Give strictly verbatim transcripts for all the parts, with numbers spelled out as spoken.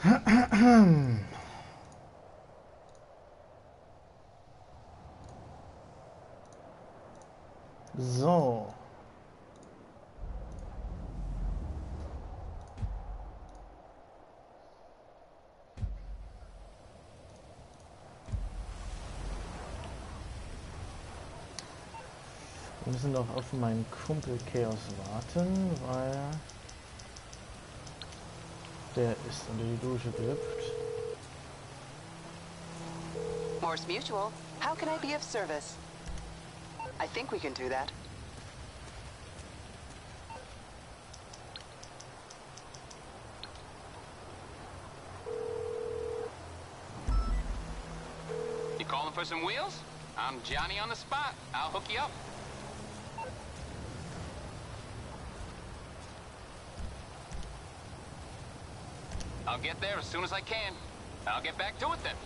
So. Wir müssen doch auf meinen Kumpel Chaos warten, weil der ist unter die Dusche gehüpft. Morse Mutual, how can I be of service? I think we can do that. You calling for some wheels? I'm Johnny on the spot. I'll hook you up. I'll get there as soon as I can. I'll get back to it then.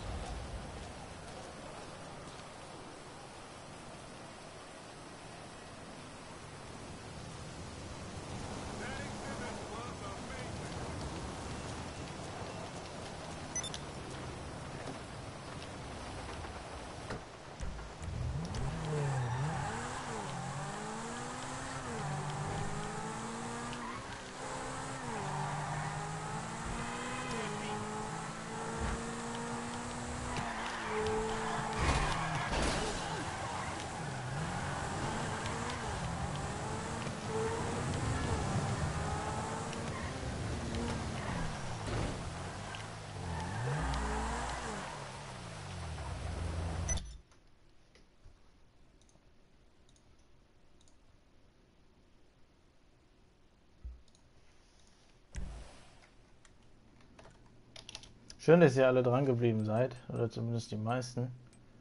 Schön, dass ihr alle dran geblieben seid, oder zumindest die meisten.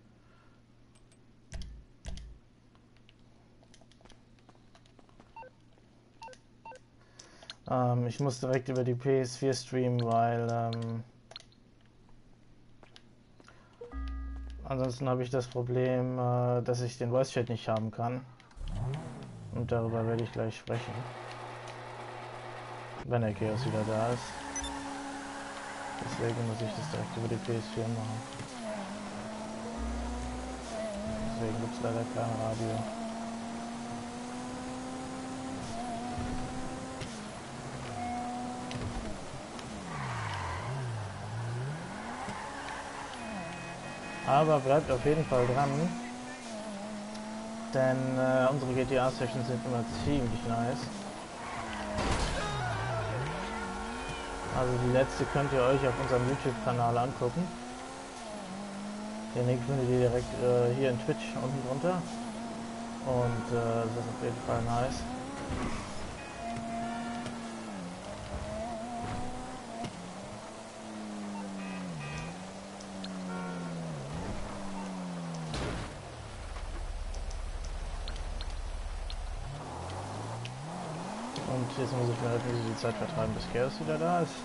Ähm, ich muss direkt über die P S vier streamen, weil ähm, ansonsten habe ich das Problem, äh, dass ich den Voice Chat nicht haben kann. Und darüber werde ich gleich sprechen, wenn der Chaos wieder da ist. Deswegen muss ich das direkt über die P S vier machen. Deswegen gibt es leider kein Radio. Aber bleibt auf jeden Fall dran, denn äh, unsere G T A-Sessions sind immer ziemlich nice. Also die letzte könnt ihr euch auf unserem YouTube-Kanal angucken. Den Link findet ihr direkt äh, hier in Twitch unten drunter. Und äh, das ist auf jeden Fall nice. Und jetzt muss ich mir halt die Zeit vertreiben, bis Chaos wieder da ist.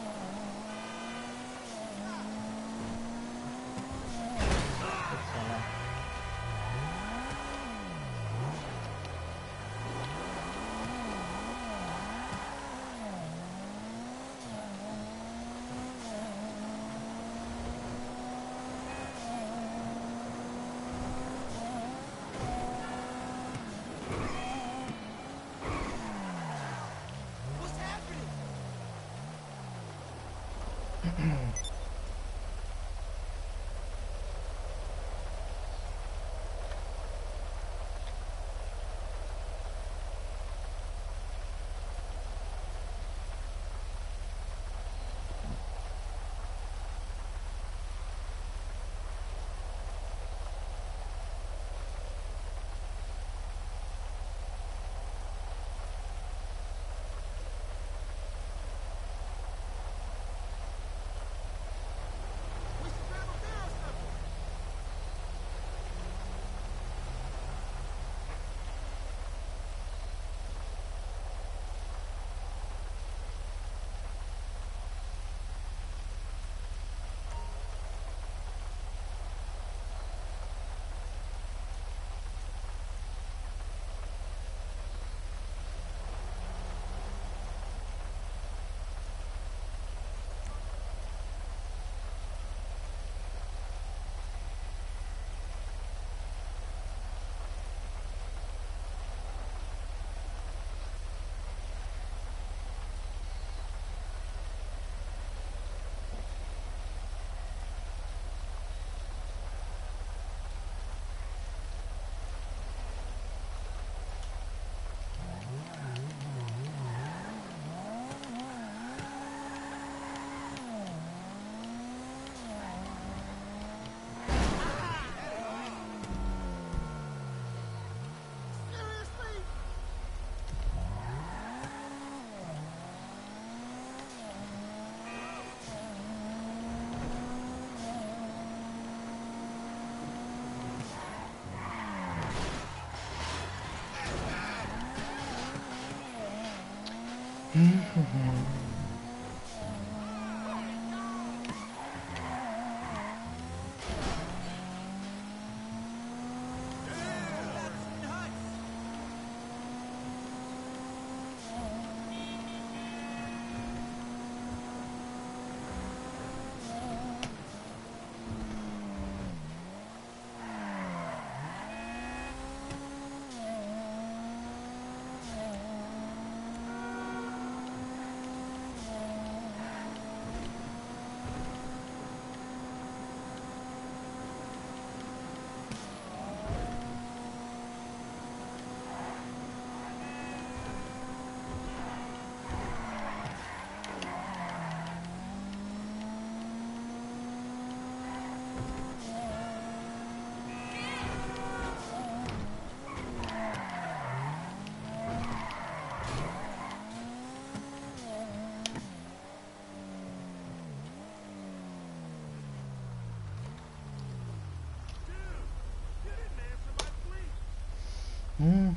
Mhm.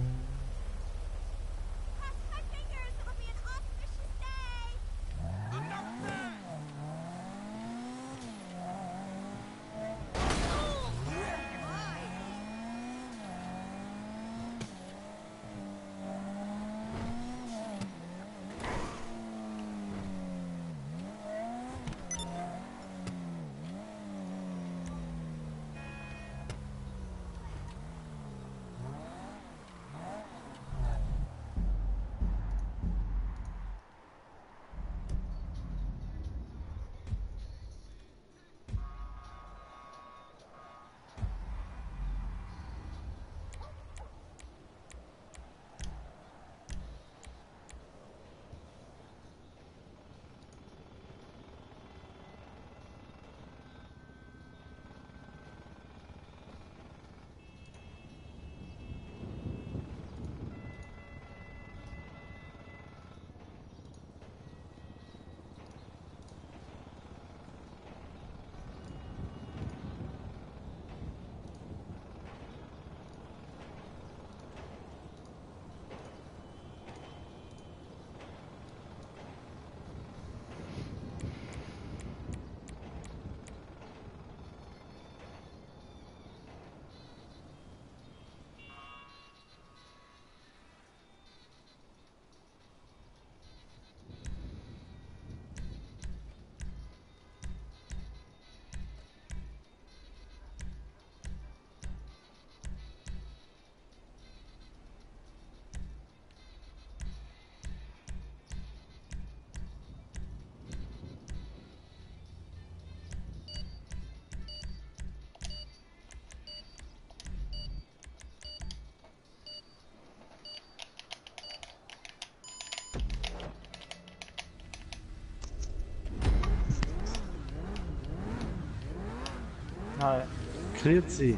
Hi. Grüezi.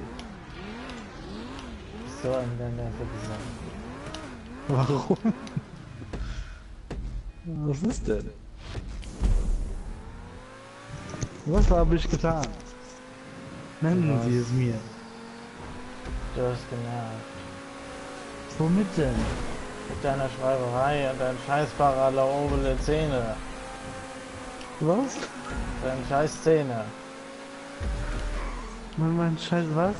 So ein Länder Warum? Was ist denn? Was habe ich getan? Nennen Was? Sie es mir. Du hast genervt. Womit denn? Mit deiner Schreiberei und deinen scheiß paralaobele Zähne. Was? Deine scheiß Zähne. Mein, mein Scheiß was?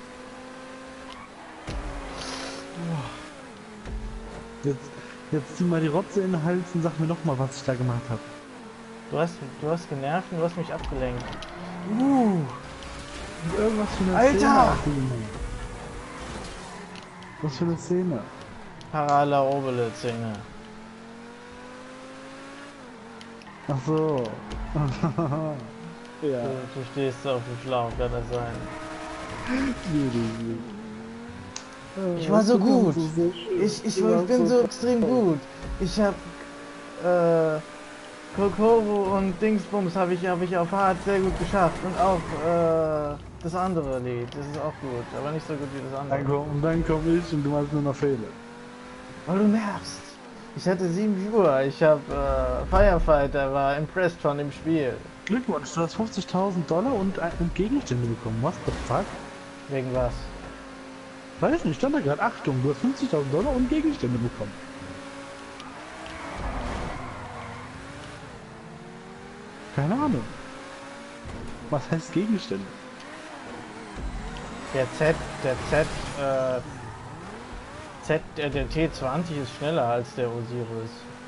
Jetzt, jetzt zieh mal die Rotze in den Hals und sag mir noch mal, was ich da gemacht habe. Du hast, du hast genervt und du hast mich abgelenkt. Uh, irgendwas für eine Alter! Szene. Martin. Was für eine Szene? Paralaobele Zähne. Ach so. Ja. Du, du stehst auf dem Schlauch, kann das sein. Ich war so gut. Ich, ich, ich bin so extrem gut. Ich hab äh, Kokoro und Dingsbums habe ich, hab ich auf hart sehr gut geschafft. Und auch äh, das andere Lied, das ist auch gut, aber nicht so gut wie das andere. Dann komm, und dann komme ich und du machst nur noch Fehler. Weil du nervst. Ich hatte sieben Viewer, ich habe äh, Firefighter, war impressed von dem Spiel. Glückwunsch, du hast fünfzigtausend Dollar und, und Gegenstände bekommen. Was the fuck? Wegen was? Weiß nicht, stand da gerade. Achtung, du hast fünfzigtausend Dollar und Gegenstände bekommen. Keine Ahnung. Was heißt Gegenstände? Der Z, der Z, äh, Z, äh, der T zwanzig ist schneller als der Osiris.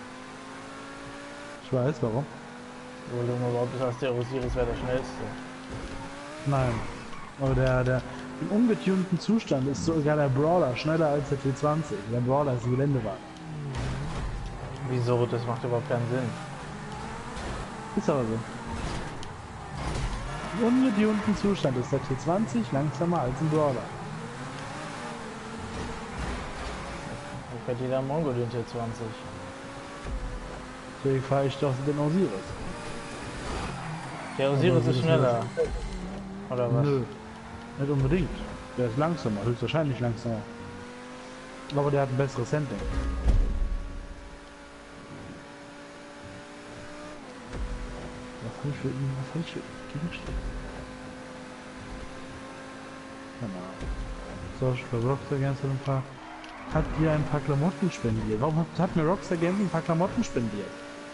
Ich weiß, warum. Wo du immer behauptest, dass der Osiris wäre der schnellste. Nein. Aber der, der im ungetunten Zustand ist sogar der Brawler schneller als der T zwanzig. Der Brawler ist ein Geländewagen. Wieso? Das macht überhaupt keinen Sinn. Ist aber so. Im ungetunten Zustand ist der T zwanzig langsamer als ein Brawler. Wo fährt jeder Mongo den T zwanzig? Deswegen fahre ich doch den Osiris. Der Osiris ist schneller. Oder was? Nö, nicht unbedingt. Der ist langsamer, höchstwahrscheinlich langsamer. Aber der hat ein besseres Handling. Was habe ich für ihn? Was habe ich für Gegenstände? Keine Ahnung. So, ich glaube, Rockstar Games hat ein paar. Hat dir ein paar Klamotten spendiert. Warum hat, hat mir Rockstar Games ein paar Klamotten spendiert?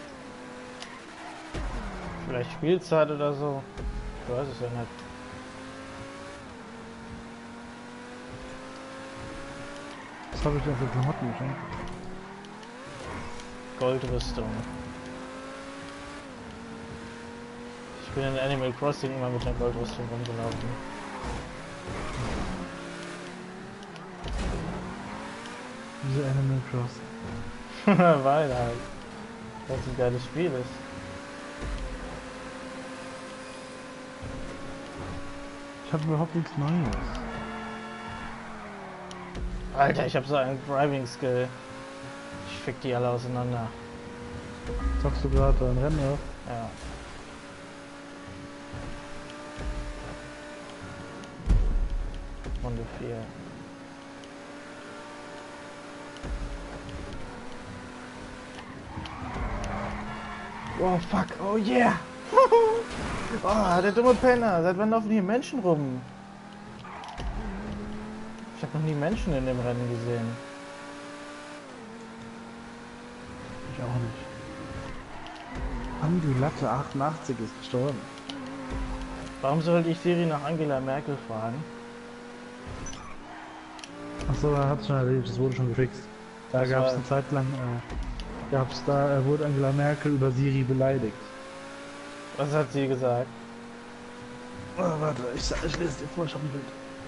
Vielleicht Spielzeit oder so. Ich weiß es ja nicht. Was habe ich denn für Klamotten geschenkt? Goldrüstung. Ich bin in Animal Crossing immer mit einer Goldrüstung rumgelaufen. Diese Animal Crossing. Weil halt. Das ein geiles Spiel ist. Ich habe überhaupt nichts Neues. Alter, ich habe so einen Driving Skill. Ich fick die alle auseinander. Zockst du gerade ein Rennen, oder? Ja. Runde vier. Oh fuck, oh yeah! Oh, der dumme Penner, seit wann laufen hier Menschen rum? Ich habe noch nie Menschen in dem Rennen gesehen. Ich auch nicht. Andi Latte achtundachtzig ist gestorben. Warum sollte ich Siri nach Angela Merkel fragen? Achso, er hat es schon erlebt, das wurde schon gefixt. Da Das gab es war- eine Zeit lang, äh, gab's da, äh, wurde Angela Merkel über Siri beleidigt. Was hat sie gesagt? Oh, warte, ich, sag- ich lese dir vor, ich hab ein Bild.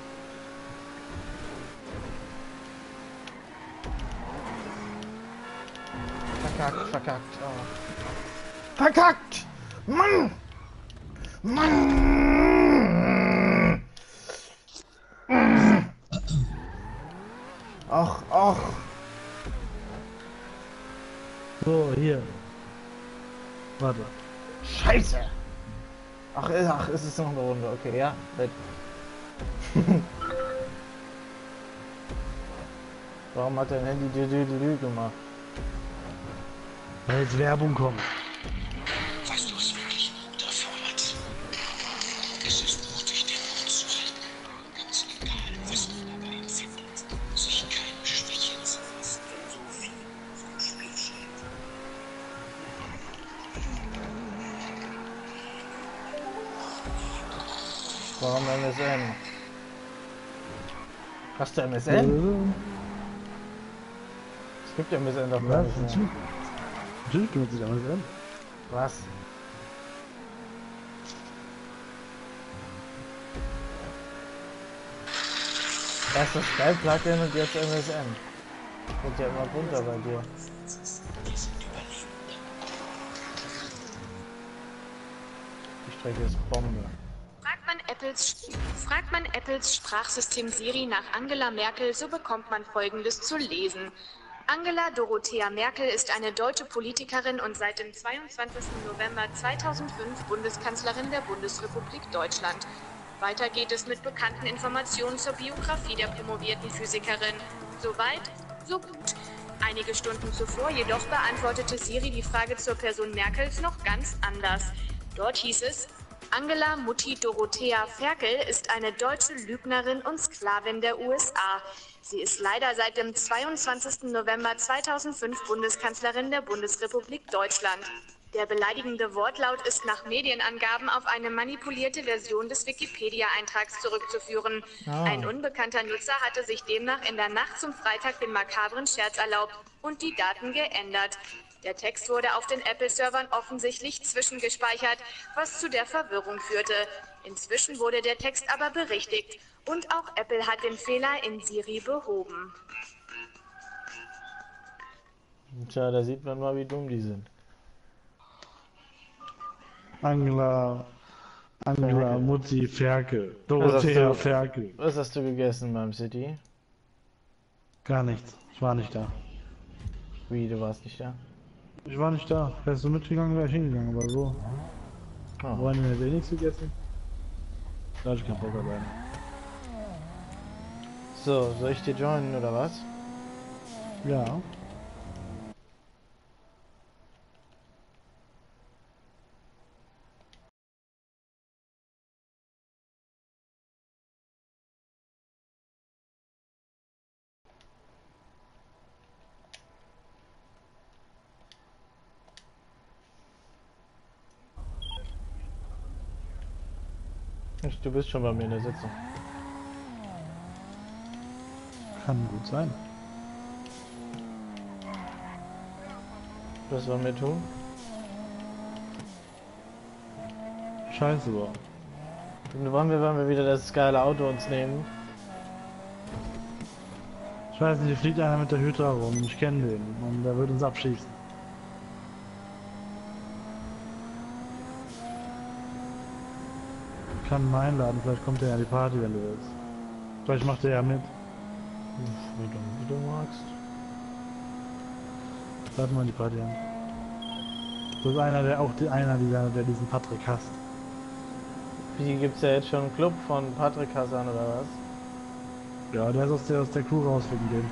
Verkackt, verkackt. Oh. Verkackt! Mann! Mann! Ach, ach. So, hier. Warte. Scheiße! Ach, äh, ach, ist es noch eine Runde? Okay, ja. Weg. Warum hat dein Handy dir Dü gemacht? Weil jetzt Werbung kommt. Was los wirklich unterfordert. Es ist mutig, den Mund zu halten. Ganz egal, was man bei ihm findet. Sich keine Schwäche zu lassen, wenn so viel auf dem Spiel steht. Warum M S N? Hast du M S N? Es gibt M S N doch gar Was? nicht mehr. Natürlich Natürlich benutze ich M S N. Was? Erst das Skype-Plugin und jetzt M S N. Wird ja immer bunter bei dir. Die Strecke ist Bombe. Fragt man, Apples, fragt man Apples Sprachsystem Siri nach Angela Merkel, so bekommt man Folgendes zu lesen. Angela Dorothea Merkel ist eine deutsche Politikerin und seit dem zweiundzwanzigsten November zweitausendfünf Bundeskanzlerin der Bundesrepublik Deutschland. Weiter geht es mit bekannten Informationen zur Biografie der promovierten Physikerin. Soweit, so gut. Einige Stunden zuvor jedoch beantwortete Siri die Frage zur Person Merkels noch ganz anders. Dort hieß es: Angela Mutti Dorothea Ferkel ist eine deutsche Lügnerin und Sklavin der U S A. Sie ist leider seit dem zweiundzwanzigsten November zweitausendfünf Bundeskanzlerin der Bundesrepublik Deutschland. Der beleidigende Wortlaut ist nach Medienangaben auf eine manipulierte Version des Wikipedia-Eintrags zurückzuführen. Ah. Ein unbekannter Nutzer hatte sich demnach in der Nacht zum Freitag den makabren Scherz erlaubt und die Daten geändert. Der Text wurde auf den Apple-Servern offensichtlich zwischengespeichert, was zu der Verwirrung führte. Inzwischen wurde der Text aber berichtigt und auch Apple hat den Fehler in Siri behoben. Tja, da sieht man mal, wie dumm die sind. Angela, Angela, Ferkel. Mutti, Ferkel, Was hast Dorothea, du- Ferkel. Was hast du gegessen beim City? Gar nichts. Ich war nicht da. Wie, du warst nicht da? Ich war nicht da. Wärst du mitgegangen, wäre ich hingegangen, aber so. Oh. Freundin hat eh nichts gegessen. Da hatte ich keinen Bock alleine. So, soll ich dir joinen oder was? Ja. Du bist schon bei mir in der Sitzung. Kann gut sein. Was wollen wir tun? Scheiße, war. Wollen wir, wollen wir wieder das geile Auto uns nehmen? Ich weiß nicht, hier fliegt einer mit der Hydra rum. Ich kenne den. Und der wird uns abschießen. Ich kann ihn mal einladen. Vielleicht kommt er ja an die Party, wenn du willst. Vielleicht macht er ja mit. Uff, wie dumm, wie du magst. Lad mal die Party an. Das ist einer, der auch die, einer dieser, der diesen Patrick hasst. Wie, gibt's ja jetzt schon einen Club von Patrick Hassan oder was? Ja, der ist aus der, aus der Crew raus wegen dem.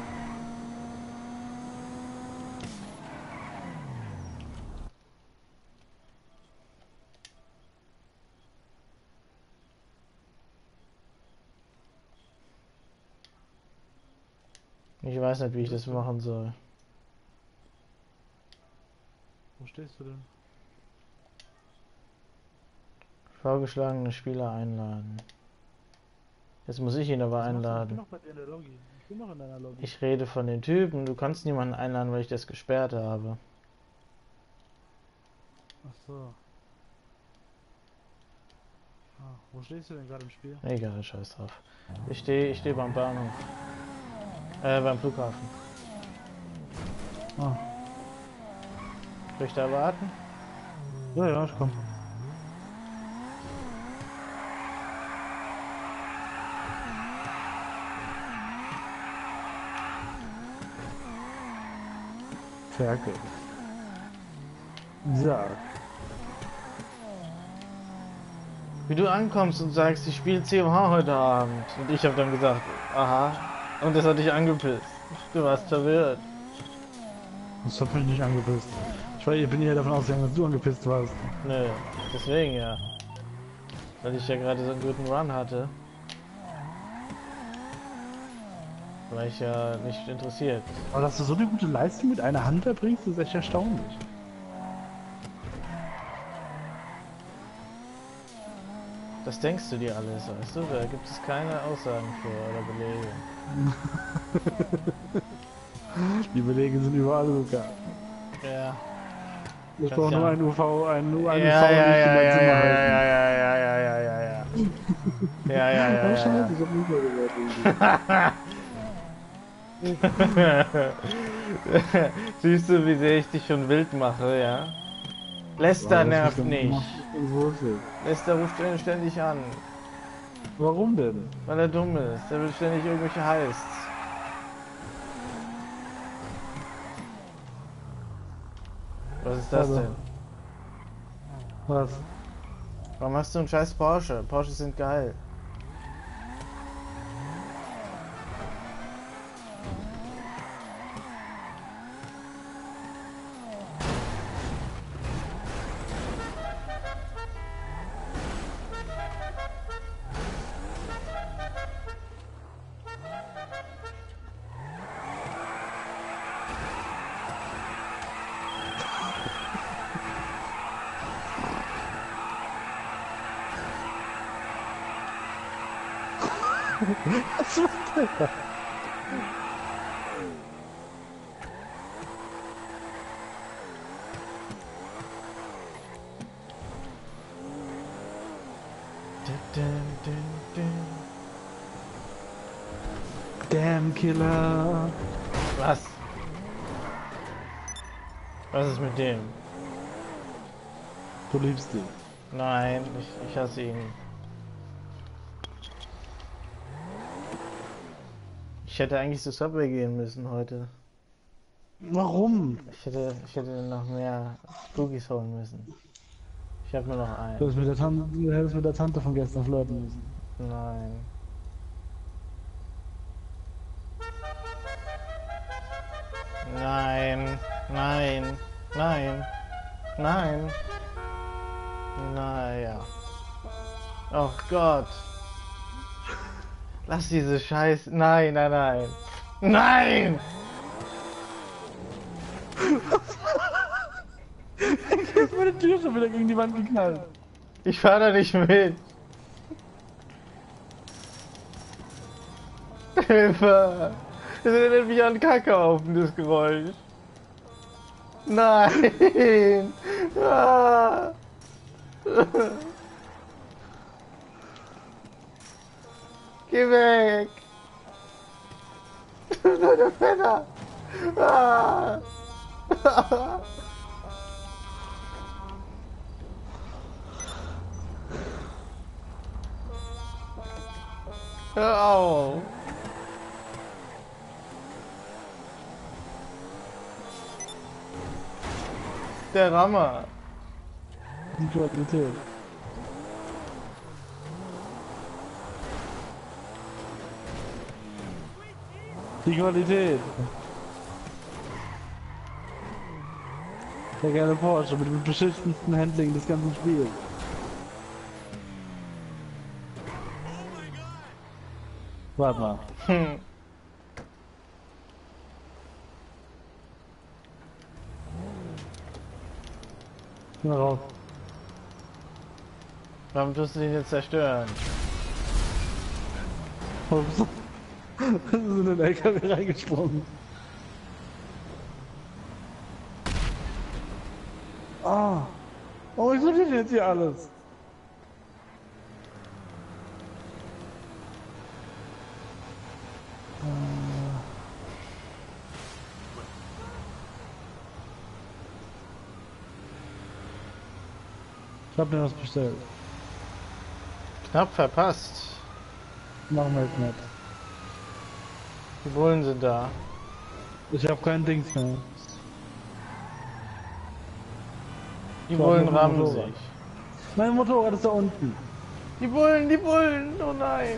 Ich weiß nicht, wie ich das machen soll. Wo stehst du denn? Vorgeschlagene Spieler einladen. Jetzt muss ich ihn aber Ich bin einladen. noch bei dir in der Lobby. Ich bin noch in deiner Lobby. Ich rede von den Typen. Du kannst niemanden einladen, weil ich das gesperrt habe. Ach so. Ah, wo stehst du denn gerade im Spiel? Egal, scheiß drauf. Ich stehe ich steh beim Bahnhof. Äh, beim Flughafen. Ah. Soll ich da warten? Ja, ja, ich komm. Ferkel. Sag. Wie du ankommst und sagst, ich spiele C O H heute Abend. Und ich habe dann gesagt, aha. Und das hat dich angepisst. Du warst verwirrt. Das hat mich nicht angepisst. Ich war, ich bin eher davon ausgegangen, dass du angepisst warst. Nö, deswegen ja. Weil ich ja gerade so einen guten Run hatte. War ich ja nicht interessiert. Aber dass du so eine gute Leistung mit einer Hand erbringst, ist echt erstaunlich. Das denkst du dir alles, weißt du? Da gibt es keine Aussagen für oder Belege. Die Belege sind überall sogar. Ja. Ich Kannst brauche ja- nur ein U V, ein, nur ein Ja, U V ja, nicht ja, in mein ja, Zimmer ja, halten. ja, ja, ja, ja, ja, ja, ja. Ja, ja, ja, Oh, ja, scheiße, ja. ich hab nicht mehr gehört. Siehst du, wie sehr ich dich schon wild mache, ja? Lester nervt nicht. Lester ruft ihn ständig an, Warum denn? weil er dumm ist. Er will ständig irgendwelche Heists. Was ist das Also. denn? Was? Warum hast du einen scheiß Porsche? Porsches sind geil. Was macht der da? Damn Killer. Was? Was ist mit dem? Du liebst ihn. Nein, ich, ich hasse ihn. Ich hätte eigentlich zu Subway gehen müssen heute. Warum? Ich hätte, ich hätte noch mehr Cookies holen müssen. Ich habe nur noch Du einen. hättest mit der Tante, du hättest mit der Tante von gestern flirten müssen. Nein. Nein, nein, nein, nein. Naja. Oh Gott. Lass diese Scheiße. Nein, nein, nein. Nein! Ich hab meine Tür schon wieder gegen die Wand geknallt. Ich fahr da nicht mit. Hilfe! Es erinnert mich an Kackhaufen, das Geräusch. Nein! Ah. Geh weg! Du der Penner! Ah. Hör auf! Der Rammer! Die Qualität. Die Qualität. Der geile Porsche mit dem beschissensten Handling des ganzen Spiels. Warte mal. Hm. Na raus. Warum tust du den jetzt zerstören? Ups. Das ist in den L K W reingesprungen. Ah. Oh, ich sortiere jetzt hier alles. Ich hab mir was bestellt. Knapp verpasst. Machen wir jetzt nicht. Die Bullen sind da. Ich hab kein Dings mehr. Die So, Bullen mit dem rammen Motorrad. sich. Mein Motorrad ist da unten. Die Bullen, die Bullen! Oh nein!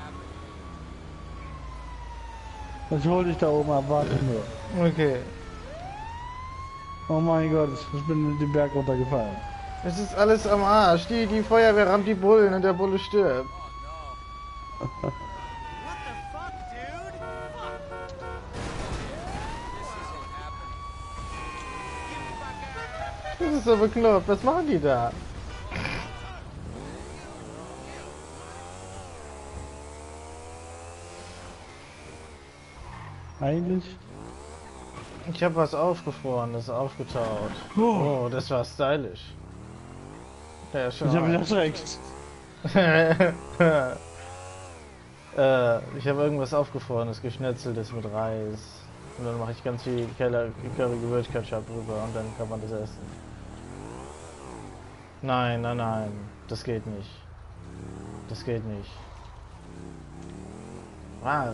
Ich hol dich da oben ab, warte nur. Okay. Oh mein Gott, ich bin den Berg runtergefallen. Es ist alles am Arsch. Die, die Feuerwehr rammt die Bullen und der Bulle stirbt. Das ist so bekloppt. Was machen die da? Eigentlich? Ich habe was aufgefroren, das ist aufgetaut. Oh. Oh, das war stylisch. Ja, schon. Ich hab mich erschreckt. äh, ich habe irgendwas aufgefrorenes, geschnetzeltes mit Reis. Und dann mache ich ganz viel Curry-Gewürz-Ketchup drüber und dann kann man das essen. Nein, nein, nein. Das geht nicht. Das geht nicht. Was?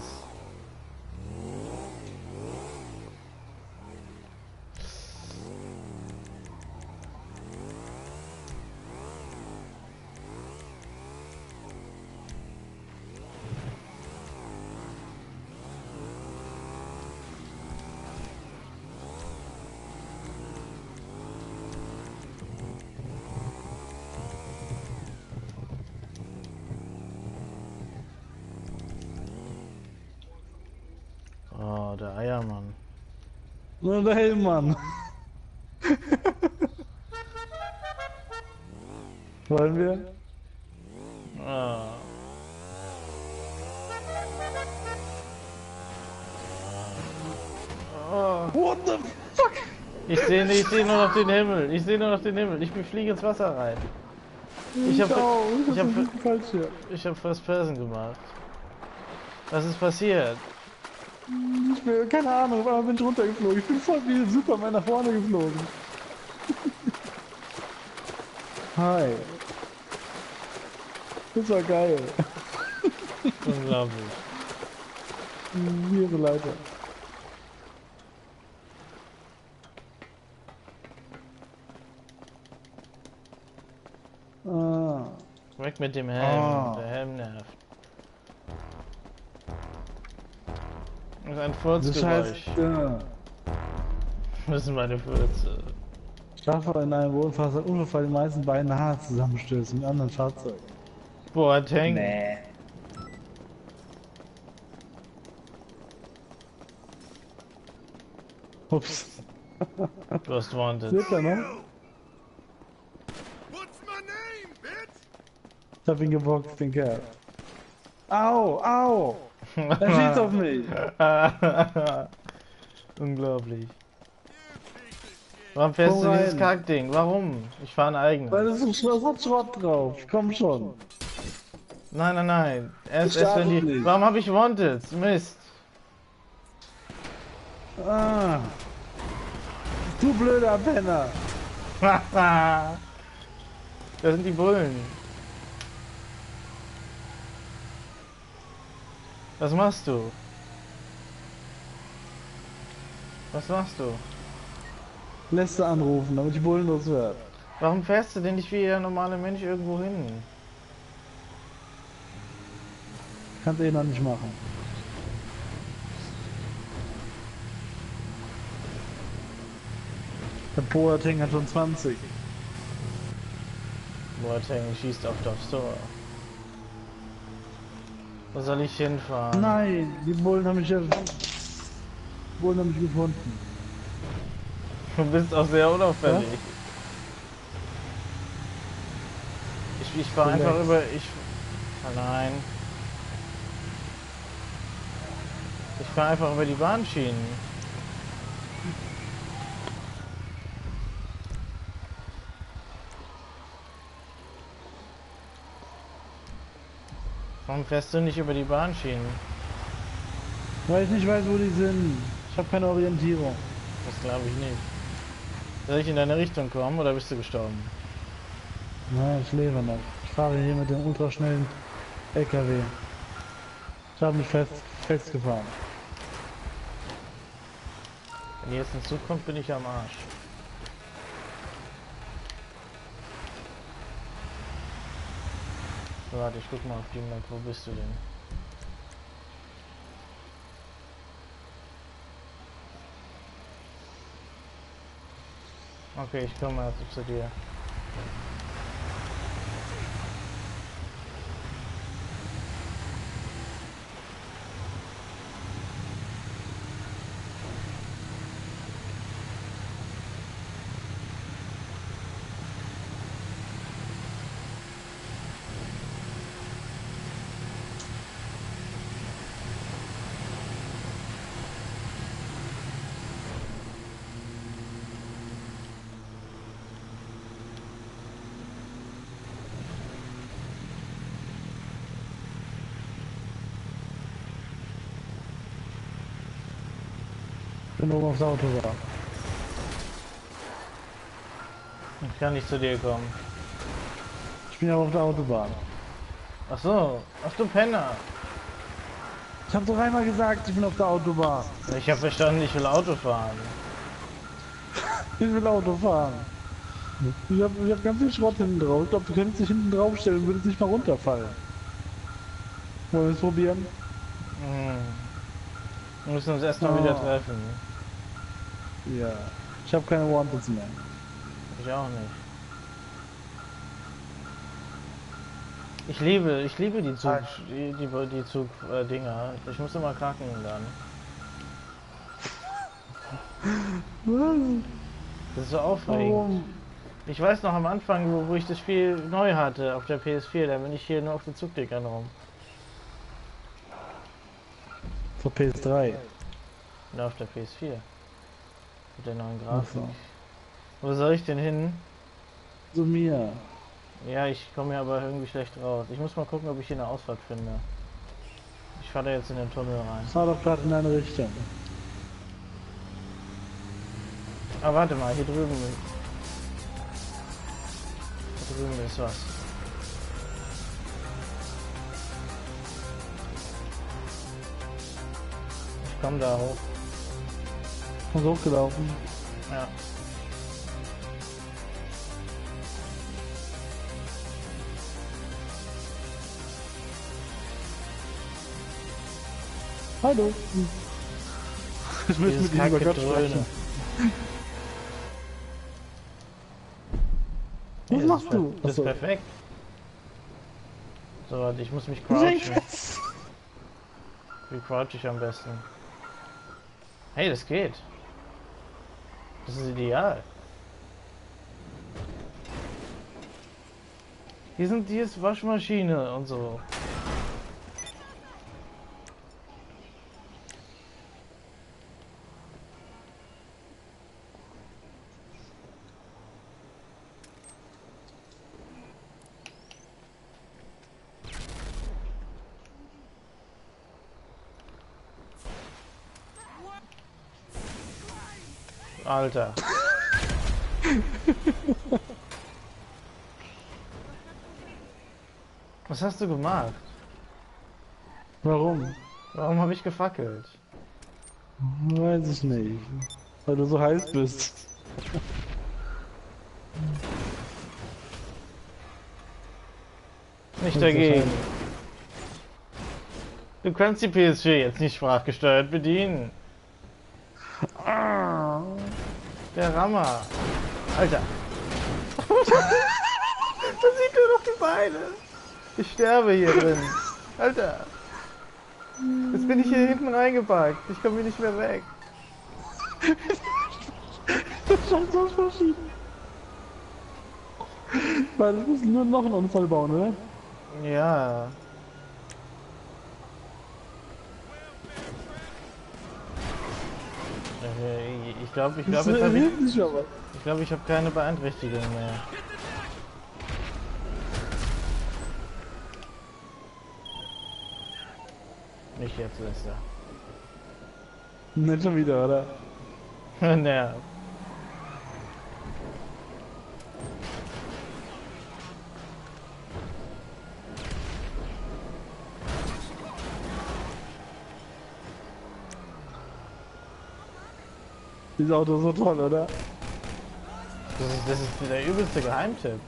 Oh, der Eiermann. Nur der Hellmann. Wollen wir? Ah. What the fuck? Ich sehe ich seh nur noch den Himmel. Ich sehe nur noch den Himmel. Ich fliege ins Wasser rein. Ich habe auch. ich hab, falsch hier. ich hab First Person gemacht. Was ist passiert? Ich bin, keine Ahnung, aber bin ich runtergeflogen. Ich bin voll wie ein Superman nach vorne geflogen. Hi. Das war geil. Unglaublich. Hier ist Leiter. Ah. Weg mit dem Helm. Ah. Der Helm nervt. Das ist ein Furzgeräusch. Ja. Das sind meine Furze. Straffer in einem Wohnfahrzeug die meisten beiden Haare zusammenstößt mit anderen Fahrzeugen. Boateng. Nee. Ups. Du hast wanted. Lebt er noch? Ich hab ihn geboxt, den Kerl. Au, au! Er schießt auf mich! Unglaublich. Warum fährst Komm du dieses rein. Kackding? Warum? Ich fahre ein eigenes. Weil das ist ein hat Schrott drauf. Komm schon. Nein, nein, nein. Erst, Ich erst wenn darf die... nicht. Warum habe ich wanted? Mist. Ah. Du blöder Penner. Da sind die Bullen. Was machst du? Was machst du? Lässt du anrufen, damit die Bullen los wird. Warum fährst du denn nicht wie jeder normale Mensch irgendwo hin? Kannst eh noch nicht machen. Der Boateng hat schon zwanzig. Boateng schießt auf das Tor. Wo soll ich hinfahren? Nein, die Bullen haben mich ja... Die Bullen haben mich gefunden. Du bist auch sehr unauffällig. Ja? Ich, ich fahre Relax. einfach über... Ich... Oh nein. Ich fahre einfach über die Bahnschienen. Warum fährst du nicht über die Bahnschienen? Weil ich nicht weiß, wo die sind. Ich habe keine Orientierung. Das glaube ich nicht. Soll ich in deine Richtung kommen oder bist du gestorben? Nein, ich lebe noch. Ich fahre hier mit dem ultraschnellen L K W. Ich habe mich fest, festgefahren. Wenn die jetzt in Zug kommt, bin ich am Arsch. So, warte, ich guck mal auf die Map. Wo bist du denn? Okay, ich komme also zu dir. Ich bin oben aufs Auto war. Ich kann nicht zu dir kommen. Ich bin ja auf der Autobahn. Ach so, ach du Penner. Ich habe doch einmal gesagt, ich bin auf der Autobahn. Ich habe verstanden, ich will Auto fahren. Ich will Auto fahren. Ich habe ich hab ganz viel Schrott hinten drauf. Ich glaube, du könntest dich hinten drauf stellen und würdest nicht mal runterfallen. Wollen wir es probieren? Hm. Wir müssen uns erst mal Oh. wieder treffen. Ja. Ich habe keine Wanteds mehr. Ich auch nicht. Ich liebe, ich liebe die Zug, die, die, die Zug, äh, Dinger. Ich muss immer kacken dann. Was? Das ist so aufregend. Warum? Ich weiß noch am Anfang, wo, wo ich das Spiel neu hatte, auf der P S vier, da bin ich hier nur auf den Zugdickern rum. Für P S drei. Und auf der P S vier. Mit der neuen Grafik. So. Wo soll ich denn hin? Zu mir. Ja, ich komme hier aber irgendwie schlecht raus. Ich muss mal gucken, ob ich hier eine Ausfahrt finde. Ich fahre da jetzt in den Tunnel rein. Fahr doch gerade in eine Richtung. Ah, warte mal, hier drüben. Hier drüben ist was. Ich komme da hoch. Komm hochgelaufen. Ja. Hallo. Ich möchte mit dir über Gott sprechen. Was Hey, machst das du? ist, das ist Achso. perfekt. So, warte, ich muss mich Was crouchen. ist das? Wie crouch ich am besten? Hey, das geht. Das ist ideal. Hier sind hier ist Waschmaschine und so. Alter. Was hast du gemacht? Warum? Warum habe ich gefackelt? Weiß ich nicht. Weil du so heiß bist. Nicht dagegen. Du kannst die P S vier jetzt nicht sprachgesteuert bedienen. Der Rammer. Alter. Da sieht er doch die Beine. Ich sterbe hier drin. Alter. Jetzt bin ich hier hinten reingepackt. Ich komme hier nicht mehr weg. Das scheint so verschieden. Weil du musst nur noch einen Unfall bauen, oder? Ja. Äh, Ich glaube, ich glaube, jetzt habe ich, nicht aber. ich glaube, ich habe keine Beeinträchtigung mehr. Nicht jetzt, Lester. Nicht schon wieder, oder? Naja. Dieses Auto ist so toll, oder? Das ist, das ist der übelste Geheimtipp.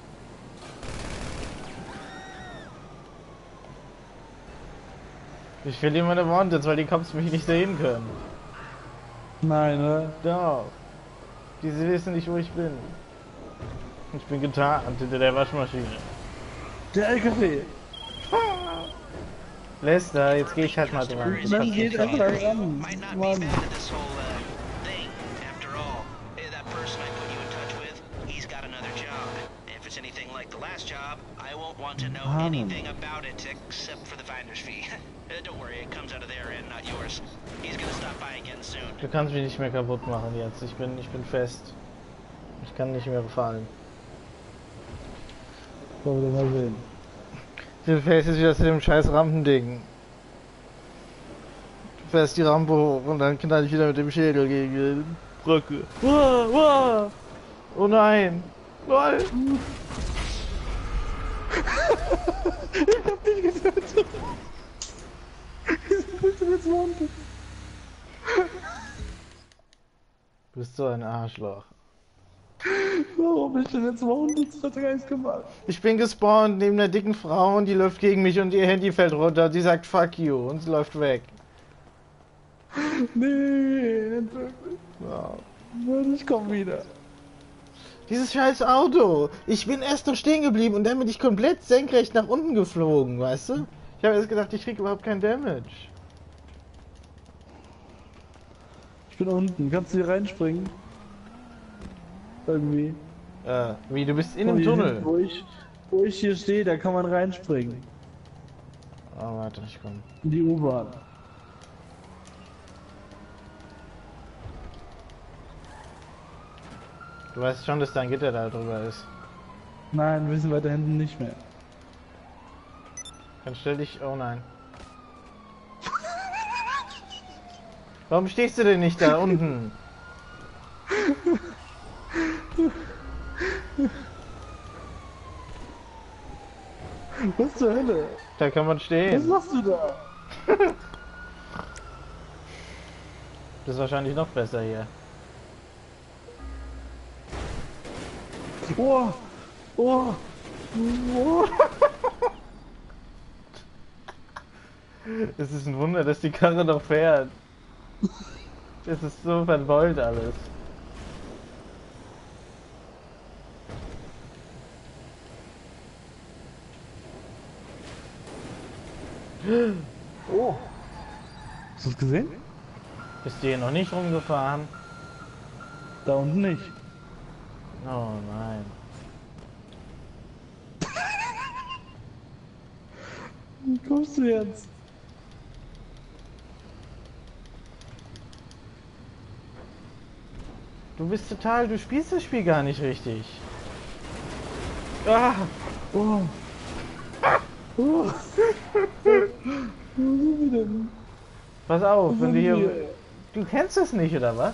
Ich verliere meine Wanted, weil die Cops mich nicht sehen können. Nein, oder? Doch. Die wissen nicht, wo ich bin. Ich bin getarnt hinter der Waschmaschine. Der L K W. Lester, jetzt gehe ich halt mal dran. Ich Dann hab's geht nicht einfach drauf. ran. Might not be Mann. bad at this whole uh, thing. After all, eh, that person I put you in touch with, he's got another job. If it's anything like the last job, I won't want to know Mann. anything about it except for the finder's fee. Eh, Don't worry, it comes out of their end, not yours. He's gonna stop by again soon. Du kannst mich nicht mehr kaputt machen jetzt. Ich bin, ich bin fest. Ich kann nicht mehr fallen. Wollen wir mal sehen. Ich bin fest jetzt wieder zu dem scheiß Rampending. Du fährst die Rampe hoch und dann knall ich wieder mit dem Schädel gegen die Brücke. Wow, wow. Oh nein! Lol! Ich hab dich getötet. Wieso bist du jetzt wanted? Du bist so ein Arschloch. Warum bist du jetzt wanted? Das hat er gar nichts gemacht. Ich bin gespawnt neben der dicken Frau und die läuft gegen mich und ihr Handy fällt runter. Sie sagt fuck you und sie läuft weg. Nee, nicht wirklich. Ja. Warte, ich komm wieder. Dieses scheiß Auto. Ich bin erst noch stehen geblieben und dann bin ich komplett senkrecht nach unten geflogen, weißt du? Ich habe erst gedacht, ich krieg überhaupt keinen Damage. Ich bin unten. Kannst du hier reinspringen? Irgendwie. Äh, wie, du bist in Guck dem mal, hier Tunnel? hinten, Wo ich, wo ich hier stehe, da kann man reinspringen. Oh, warte, ich komm. In die U-Bahn. Du weißt schon, dass da ein Gitter da drüber ist. Nein, wissen wir da hinten nicht mehr. Dann stell dich... Oh nein. Warum stehst du denn nicht da unten? Was zur Hölle? Da kann man Was stehen. machst du da? Das ist wahrscheinlich noch besser hier. Oh! Oh! Oh! Es ist ein Wunder, dass die Karre noch fährt. Es ist so verbeult alles. Oh! Hast du es gesehen? Bist du hier noch nicht rumgefahren? Da unten nicht. Oh nein. Wie kommst du jetzt? Du bist total, du spielst das Spiel gar nicht richtig. Ah, Oh! Oh! Wo sind wir denn? pass auf, Wo wenn du sind hier... wir? Du kennst es nicht, oder was?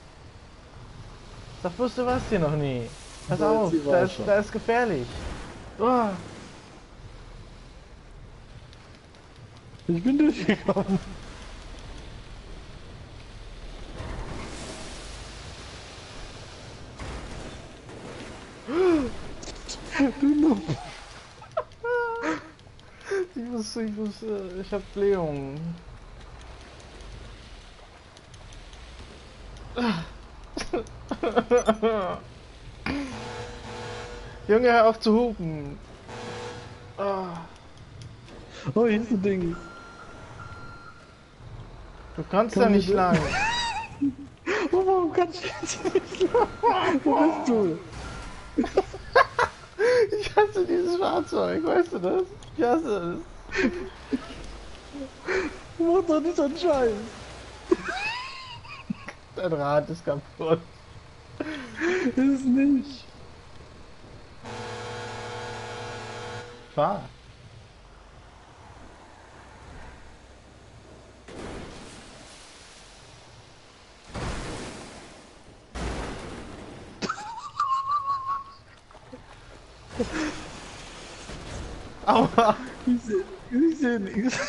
Sag bloß, du warst hier noch nie. Pass Ja, auf, jetzt hier da war ist, ich schon. da ist gefährlich. Oh, Ich bin durchgekommen. Du Noob. ich muss, ich muss, äh, ich hab Blähungen. Junge, hör auf zu hupen. Oh, Oh, hier ist ein Ding. du kannst Kann da ich nicht denn- lang. Oh, warum kann ich jetzt nicht lang? Wo bist du? Ich hasse dieses Fahrzeug, weißt du das? Ich hasse es. Du machst doch nicht so einen Scheiß. Dein Rad ist kaputt. Das ist nicht. Fahr. Aua. Ich seh, ich seh nichts.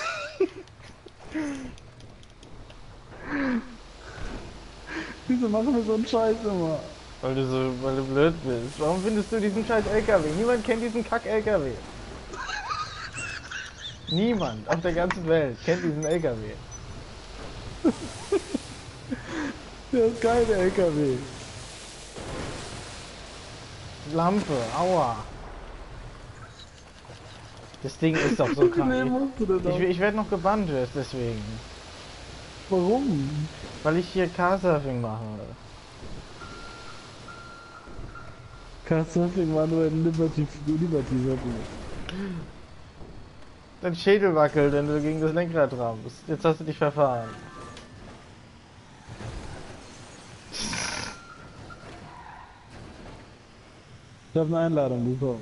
Wieso machen wir so einen Scheiß immer? Weil du so, weil du blöd bist. Warum findest du diesen scheiß L K W? Niemand kennt diesen Kack-L K W. Niemand auf der ganzen Welt kennt diesen L K W. Der ist geil, der L K W. Lampe, aua. Das Ding ist doch so Wie viel Leben krank. musst du denn noch? Ich, ich werde noch gebannt deswegen. Warum? Weil ich hier Carsurfing mache. Carsurfing war nur in Liberty, Liberty Surfing. Dein Schädel wackelt, wenn du gegen das Lenkrad rammst. Jetzt hast du dich verfahren. Ich habe eine Einladung bekommen.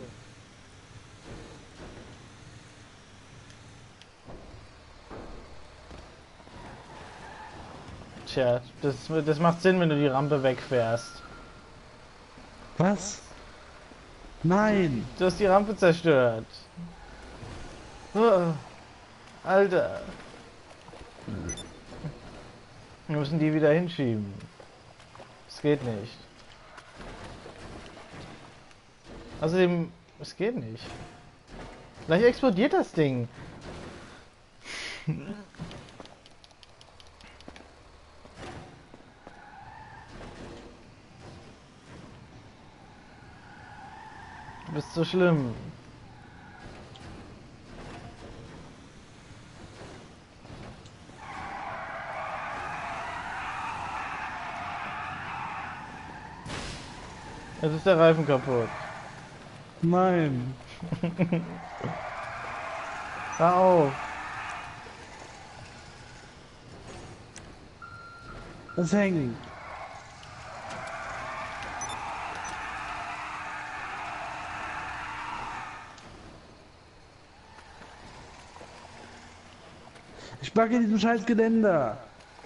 Tja, das, das macht Sinn, wenn du die Rampe wegfährst. Was? Nein! Du hast die Rampe zerstört. Oh, Alter. Wir müssen die wieder hinschieben. Es geht nicht. Außerdem, es geht nicht. Gleich explodiert das Ding. Du bist so schlimm. Jetzt ist der Reifen kaputt. Nein! Hör auf. Das hängt. Ich backe in diesem scheiß Geländer.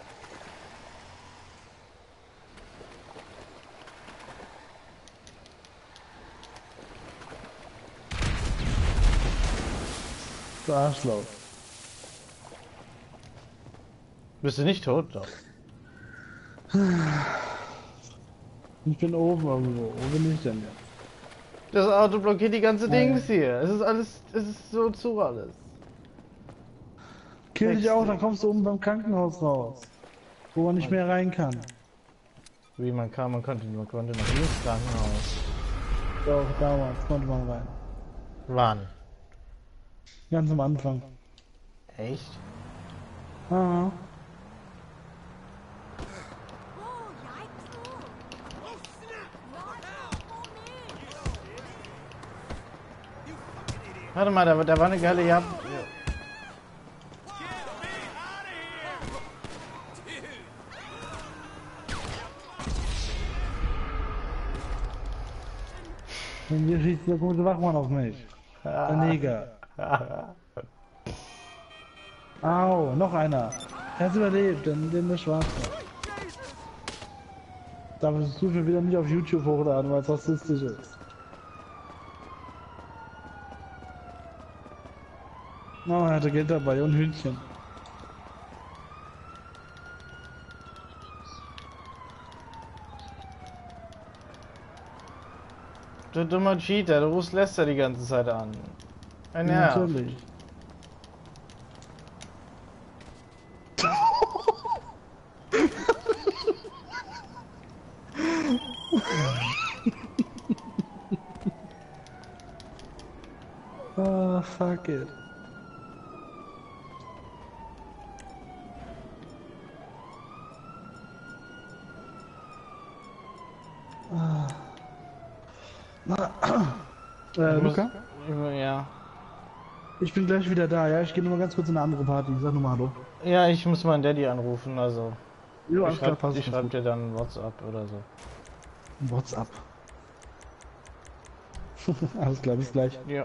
Du Arschloch. Bist du nicht tot? Doch. Ich bin oben irgendwo. Wo bin ich denn jetzt? Das Auto blockiert die ganze Dings hier. Es ist alles, es ist so zu alles. Kill dich auch, dann kommst du oben beim Krankenhaus raus. Wo man nicht mehr rein kann. Wie man kann, man konnte, man konnte noch nicht ins Krankenhaus. Doch, damals konnte man rein. Wann? Ganz am Anfang. Echt? Ah. Warte mal, da, da war eine geile Jagd. Und hier schießt der komische Wachmann auf mich. Der Neger. Au, noch einer. Er hat überlebt, denn den der Schwarze. Darf ich das mir wieder nicht auf YouTube hochladen, weil es rassistisch ist. Oh, er hatte Geld dabei und Hühnchen. Du dummer Cheater, du rufst Lester die ganze Zeit an. Ein Ja, Nerv. natürlich. Ah, fuck it. Ah. Äh, Luca? Ja. Ich bin gleich wieder da, ja? Ich gehe nur mal ganz kurz in eine andere Party. Sag nur mal Hallo. Ja, ich muss meinen Daddy anrufen, also. Jo, Ich alles klar, schreib, passt. ich schreib dir dann WhatsApp oder so. WhatsApp. Alles klar, bis gleich. Ja.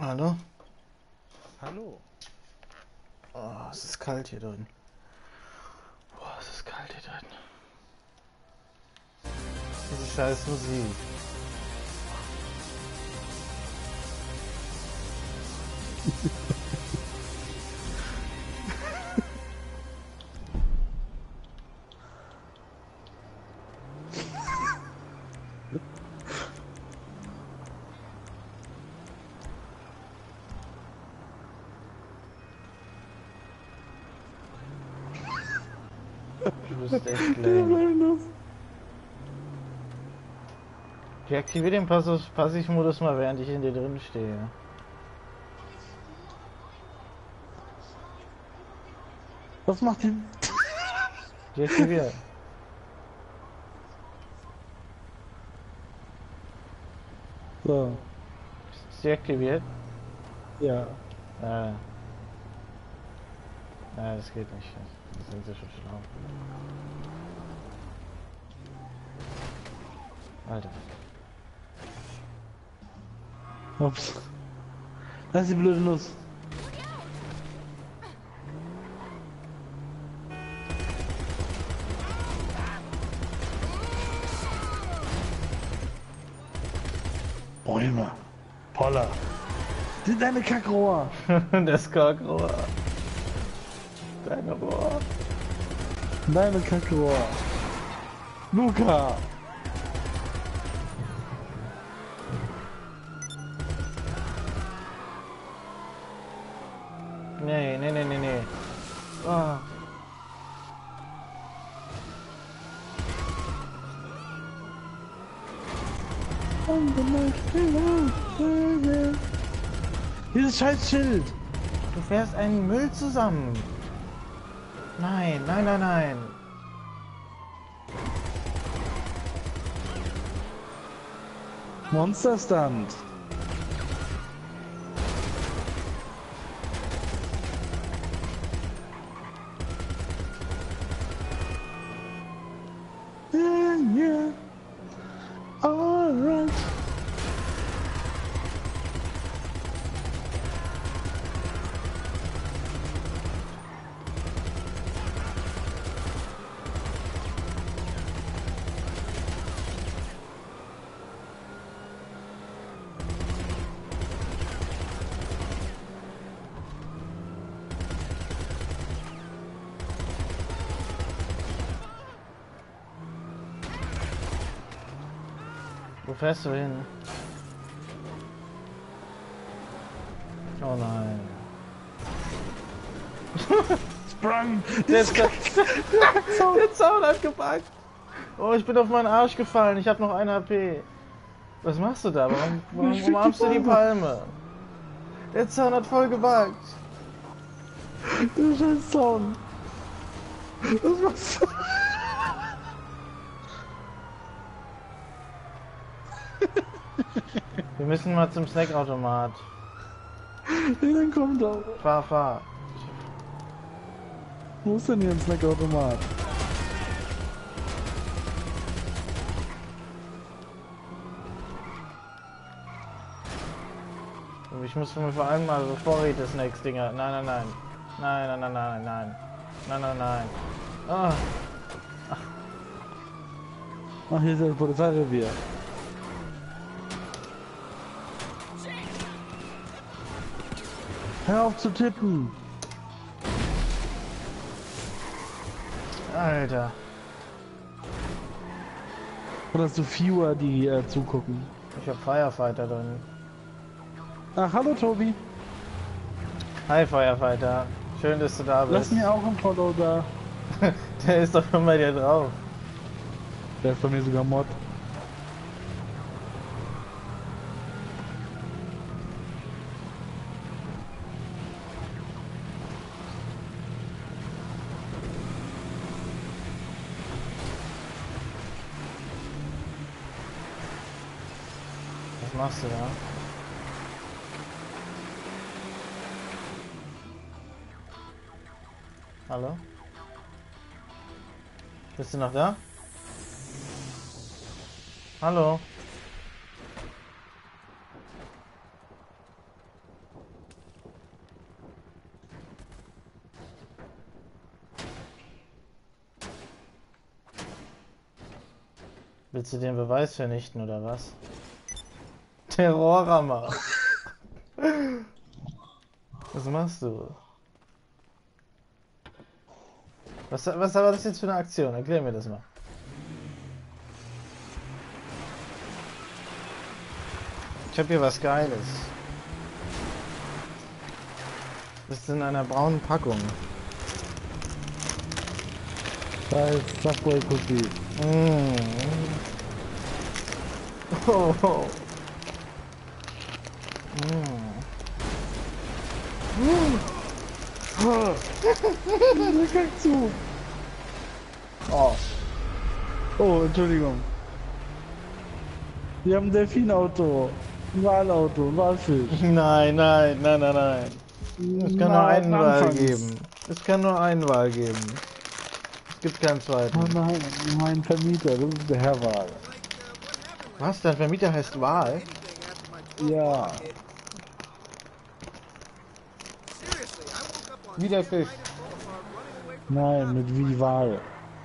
Hallo? Hallo. Oh, es ist kalt hier drin. Boah, es ist kalt hier drin. Diese scheiß Musik. Du bist echt lame. Deaktivier den Passiv- Passivmodus mal, während ich in dir drin stehe. Was macht die? Deaktivier. So. Ist deaktiviert? Ja. Ja. Ja, das geht nicht. Das sind sie schon schlau. Alter. Ups. Lass die blöde Nuss. Bäume. Poller. Die deine Kackrohr. Das Kackrohr. Deine Rohr. Deine Kackrohr. Luca. Nee, nee, nee, nee, nee. Oh. Dieses scheiß Schild. Du fährst einen Müll zusammen. Nein, nein, nein, nein. Monsterstand. Yeah, yeah. All right. Wo fährst du hin? Oh nein. Sprung. Der, der, der Zaun hat gepackt. Oh, ich bin auf meinen Arsch gefallen. Ich habe noch ein H P. Was machst du da? Warum, warum umarmst du die Palme? Der Zaun hat voll gebuggt. Du scheiß Zaun. Was machst du? Wir müssen mal zum Snackautomat. Nee, dann komm doch. Fahr, fahr. Wo ist denn hier ein Snackautomat? Ich muss mir vor allem mal so Vorräte Snacks-Dinger. Nein, nein, nein. Nein, nein, nein, nein, nein. Nein, nein, nein. Ah. Ach, hier ist das Polizeirevier. Hör auf zu tippen. Alter. Oder hast du Viewer, die äh, zugucken? Ich hab Firefighter drin. Ach, hallo Tobi. Hi Firefighter. Schön, dass du da bist. Lass mir auch ein Follow da. Der ist doch schon bei dir drauf. Der ist bei mir sogar Mod. Was machst du da? Hallo? Bist du noch da? Hallo? Willst du den Beweis vernichten oder was? Terrorhammer. Was machst du? Was, was war das jetzt für eine Aktion? Erklär mir das mal. Ich habe hier was Geiles. Das ist in einer braunen Packung. Da ist Subway Cookie. Mm. Oh, oh. Mm. Der kackt zu. Oh. Oh, Entschuldigung. Wir haben ein Delfinauto, ein Walauto, ein Walfisch. Nein, nein, nein, nein, nein. Es kann nur einen Wal Anfangs. geben. Es kann nur einen Wal geben. Es gibt keinen Oh zweiten. nein, mein Vermieter, das ist der Herr Wal. Was? Dein Vermieter heißt Wal? Ja. Wie der Fisch. Nein, mit wie Wal.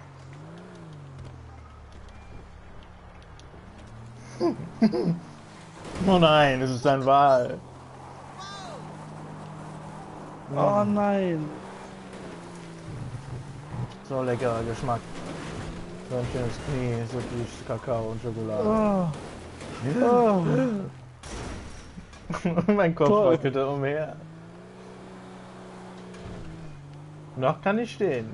Oh nein, es ist ein Wal. Oh nein. So leckerer Geschmack. So ein schönes Knie, so viel Kakao und Schokolade. Oh. Oh. Mein Kopf Toll. wackelte umher. Noch kann ich stehen.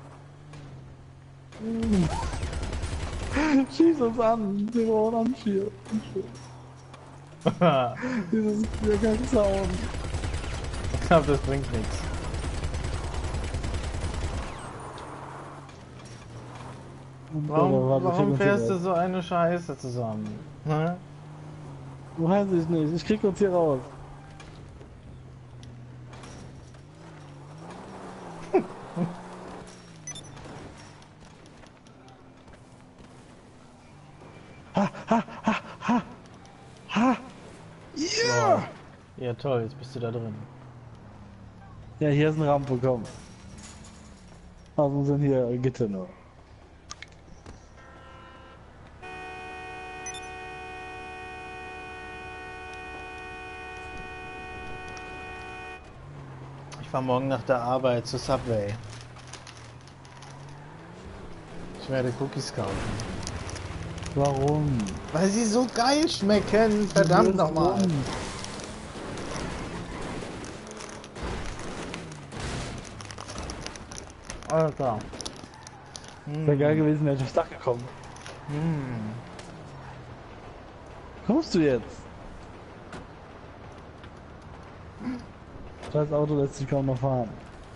Schieß uns an, sie wollen anschieben. Dieses der ganze Zaun. Ich glaube, das bringt nichts. Warum, warum fährst du so eine Scheiße zusammen? Hm? Weiß ich nicht, ich krieg uns hier raus. Ha, ha, ha, ha, ha. Ja! Wow. Ja toll, jetzt bist du da drin. Ja, hier ist eine Rampe, komm. Also sind hier Gitter nur. Ich fahr morgen nach der Arbeit zu Subway. Ich werde Cookies kaufen. Warum? Weil sie so geil schmecken, verdammt nochmal. Alter. Wäre geil gewesen, wäre ich aufs Dach gekommen. Mm. Kommst du jetzt? Das Auto lässt sich kaum noch fahren.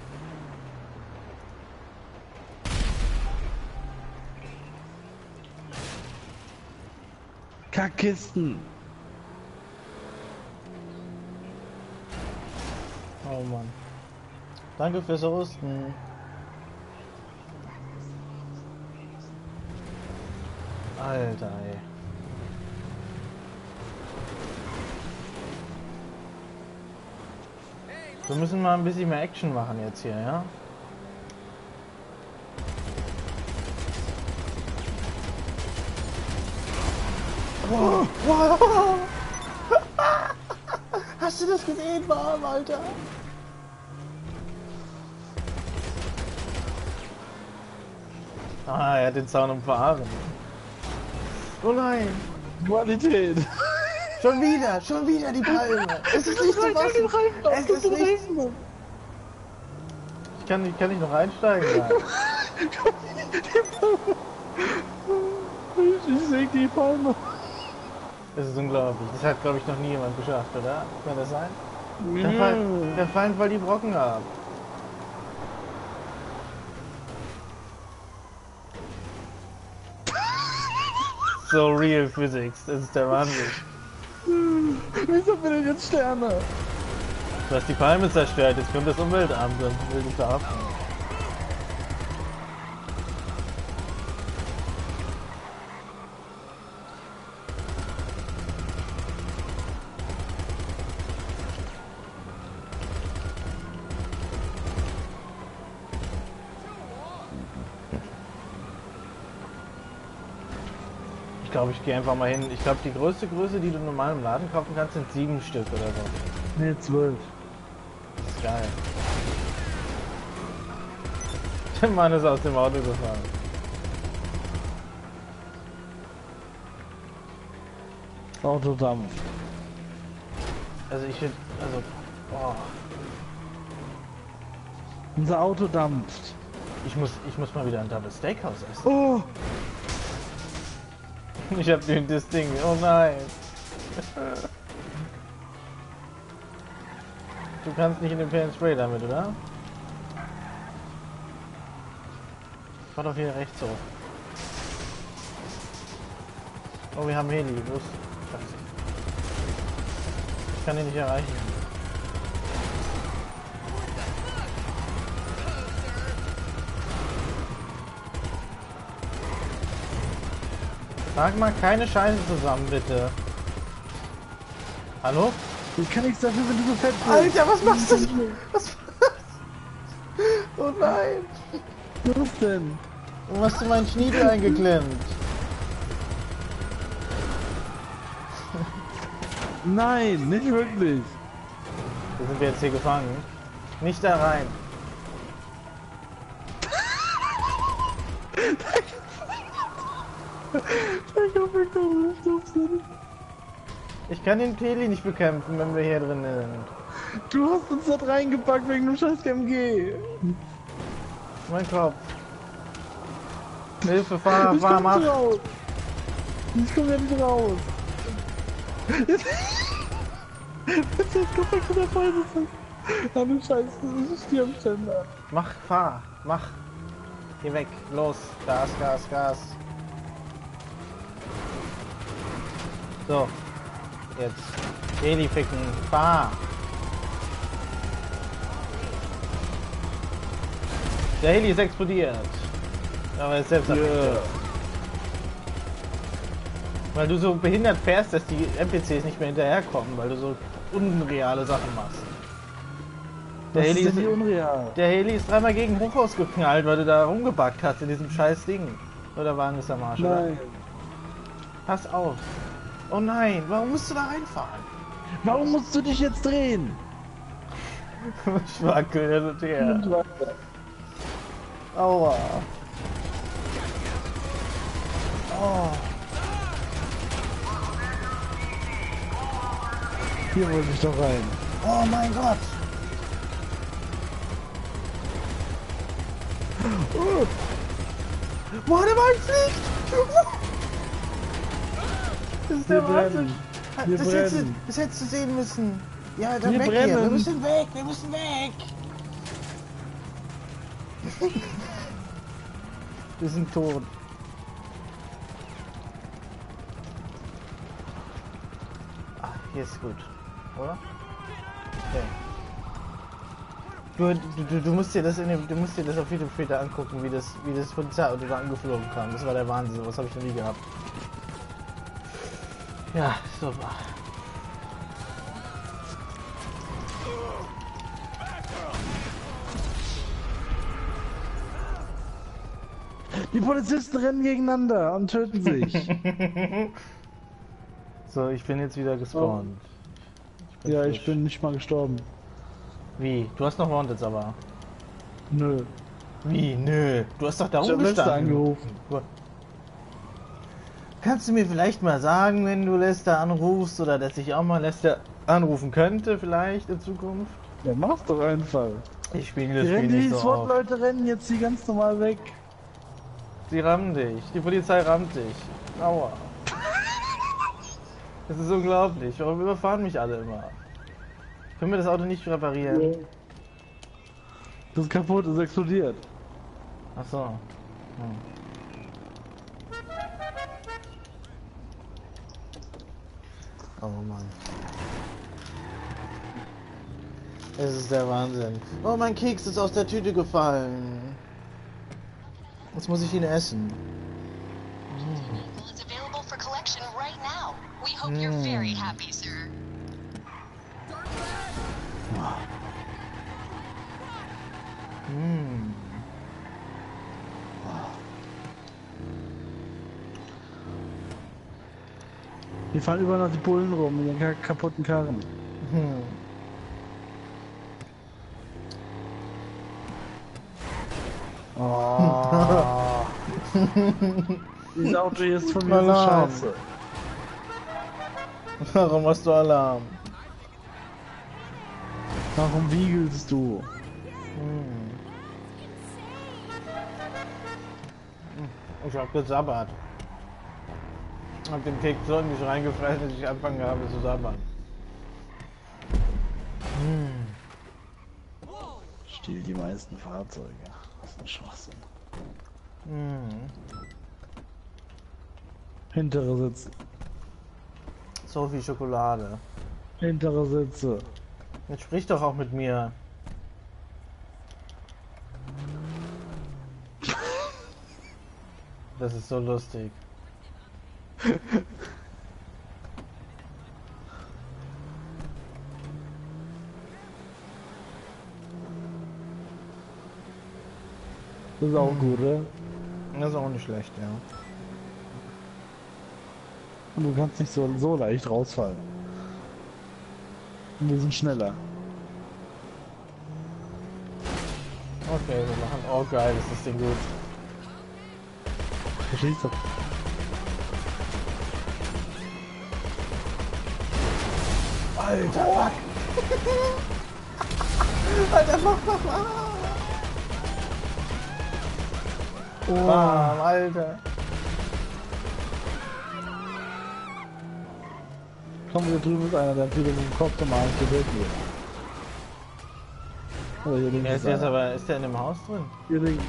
Kackkisten! Oh Mann. Danke fürs Rosten. Alter, ey. Wir müssen mal ein bisschen mehr Action machen jetzt hier, ja? Wow, wow. Hast du das gesehen, warm, Alter? Ah, er hat den Zaun umfahren. Oh nein! Qualität! Schon wieder, schon wieder die Palme! Es ist nicht zu fassen! Es ist nicht... Ich kann, ich kann nicht noch einsteigen. Ja. Ich, ich säg die Palme. Das ist unglaublich. Das hat, glaube ich, noch nie jemand geschafft, oder? Kann das sein? Da fallen, da fallen voll die Brocken ab. So real Physics, das ist der Wahnsinn. Wieso bin ich jetzt Sterne? Du hast die Palme zerstört, jetzt kommt das Umweltamt und will dich verhaften. glaube, ich gehe einfach mal hin. Ich glaube, die größte Größe, die du normal im Laden kaufen kannst, sind sieben Stück oder so. Ne, zwölf. Das ist geil. Der Mann ist aus dem Auto gefahren. Autodampf. Also ich finde, also, boah. Unser Auto dampft. Ich muss, ich muss mal wieder ein Double Steakhouse essen. Oh! Ich hab den das Ding. Oh nein. Du kannst nicht in den Pan Spray damit, oder? Fahr doch hier rechts hoch. Oh, wir haben Heli. Los. Scheiße. Ich kann ihn nicht erreichen. Sag mal keine Scheiße zusammen, bitte. Hallo? Ich kann nichts dafür, wenn du so fett bist. Alter, was machst du? Was? Oh nein. Was denn? Warum hast du meinen Schniedel eingeklemmt? Nein, nicht wirklich. Da sind wir jetzt hier gefangen. Nicht da rein. Ich hoffe, wir können nicht doof sind. Ich kann den Peli nicht bekämpfen, wenn wir hier drin sind. Du hast uns dort reingepackt wegen dem scheiß M G. Mein Kopf. Hilfe, fahr, Ich fahr, komm mach. nicht raus. Ich komm ja nicht raus. Jetzt, jetzt kommt er zu der Beine. Ah, du Scheiße, das ist Stirnständer. Mach, fahr, mach. Geh weg, los. Gas, Gas, Gas. So. Jetzt. Heli ficken, fahr. Der Heli ist explodiert. Aber er ist selbst abgestürzt. Weil du so behindert fährst, dass die N P Cs nicht mehr hinterherkommen, weil du so unreale Sachen machst. Der Was Heli, ist ist, denn hier unreal? der Heli ist dreimal gegen Hochhaus geknallt, weil du da rumgebackt hast in diesem scheiß Ding. Oder Wagen ist am Arsch, oder? Nein. Pass auf. Oh nein, warum musst du da reinfahren? Warum musst du dich jetzt drehen? Ich wackel hin und her. Und weiter. Aua. Oh. Hier wollte ich doch rein. Oh mein Gott. Oh. Boah, der Wagen fliegt. Das ist der Wir Wahnsinn. brennen. Wir Das hättest, du, brennen. das hättest du sehen müssen. Ja, dann Wir weg hier. Wir brennen. müssen weg. Wir müssen weg. Wir sind tot. Ah, hier ist gut, oder? Okay. Du, du, du musst dir das in dem, du musst dir das auf YouTube später angucken, wie das, wie das Polizeiauto da angeflogen kam. Das war der Wahnsinn. Sowas habe ich noch nie gehabt. Ja, super. Die Polizisten rennen gegeneinander und töten sich. So, ich bin jetzt wieder gespawnt. Ich bin Ja, frisch. ich bin nicht mal gestorben. Wie? Du hast noch Wanteds aber. Nö. Wie? Nö. Du hast doch da Ich hab Lester rumgestanden. angerufen. Kannst du mir vielleicht mal sagen, wenn du Lester anrufst oder dass ich auch mal Lester anrufen könnte vielleicht in Zukunft? Ja, mach's doch einfach. Ich spiele Die, das Spiel rennen, die nicht so oft. SWAT-Leute rennen jetzt hier ganz normal weg. Sie rammen dich. Die Polizei rammt dich. Aua. Das ist unglaublich. Warum überfahren mich alle immer? Können wir das Auto nicht reparieren? Das ist kaputt, das explodiert. Ach so. Hm. Oh Mann. Es ist der Wahnsinn. Oh, mein Keks ist aus der Tüte gefallen. Jetzt muss ich ihn essen. Well, it's available for collection right now. We hope you're very happy, sir. Hm. Die fahren überall noch die Bullen rum mit ihren kaputten Karren. Hm. Oh. Dieses Auto hier ist von mir so Alarm. scheiße. Warum hast du Alarm? Warum wiegelst du? Hm. Ich hab gesabbert. Hab den Keks so in mich reingefressen, dass ich angefangen habe zu sabbern. Hm. Stiel die meisten Fahrzeuge. Das ist ein Schwachsinn. Hm. Hintere Sitze. So viel Schokolade. Hintere Sitze. Jetzt sprich doch auch mit mir. Das ist so lustig. Das ist auch gut, oder? Das ist auch nicht schlecht, ja. Und du kannst nicht so, so leicht rausfallen. Und wir sind schneller. Okay, wir machen. Oh geil, ist das Ding gut. Verstehst du? Alter, fuck! Alter, fuck, fuck, fuck! Oh. Bam, Alter! Komm, hier drüben ist einer, der hat wieder mit dem Kopf normal gewählt wird. Oder hier links Er ist ist jetzt einer. aber. Ist der in dem Haus drin? Hier links.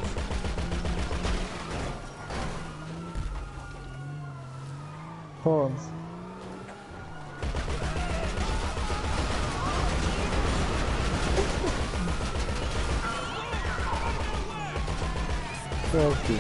Vor uns. Ja, okay.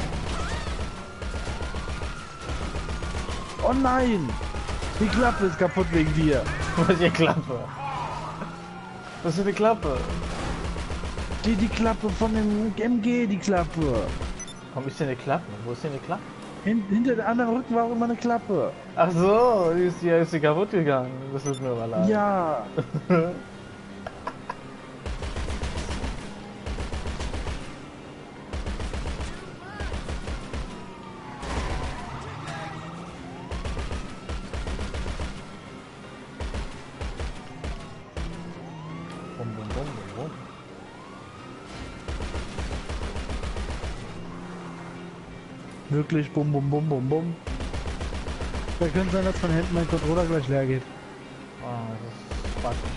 Oh nein! Die Klappe ist kaputt wegen dir. Was ist die Klappe? Was ist eine Klappe? Die, die Klappe von dem M G, die Klappe. Warum ist hier eine Klappe? Wo ist hier eine Klappe? Hin, hinter dem anderen Rücken war auch immer eine Klappe. Ach so, die ist, die ist die kaputt gegangen. Das tut mir aber leid. Ja. Bum, bum, bum, bum, bum. Wirklich bum bum bum bum bum. Da könnte sein, dass von hinten mein Controller gleich leer geht. Ah, das ist praktisch.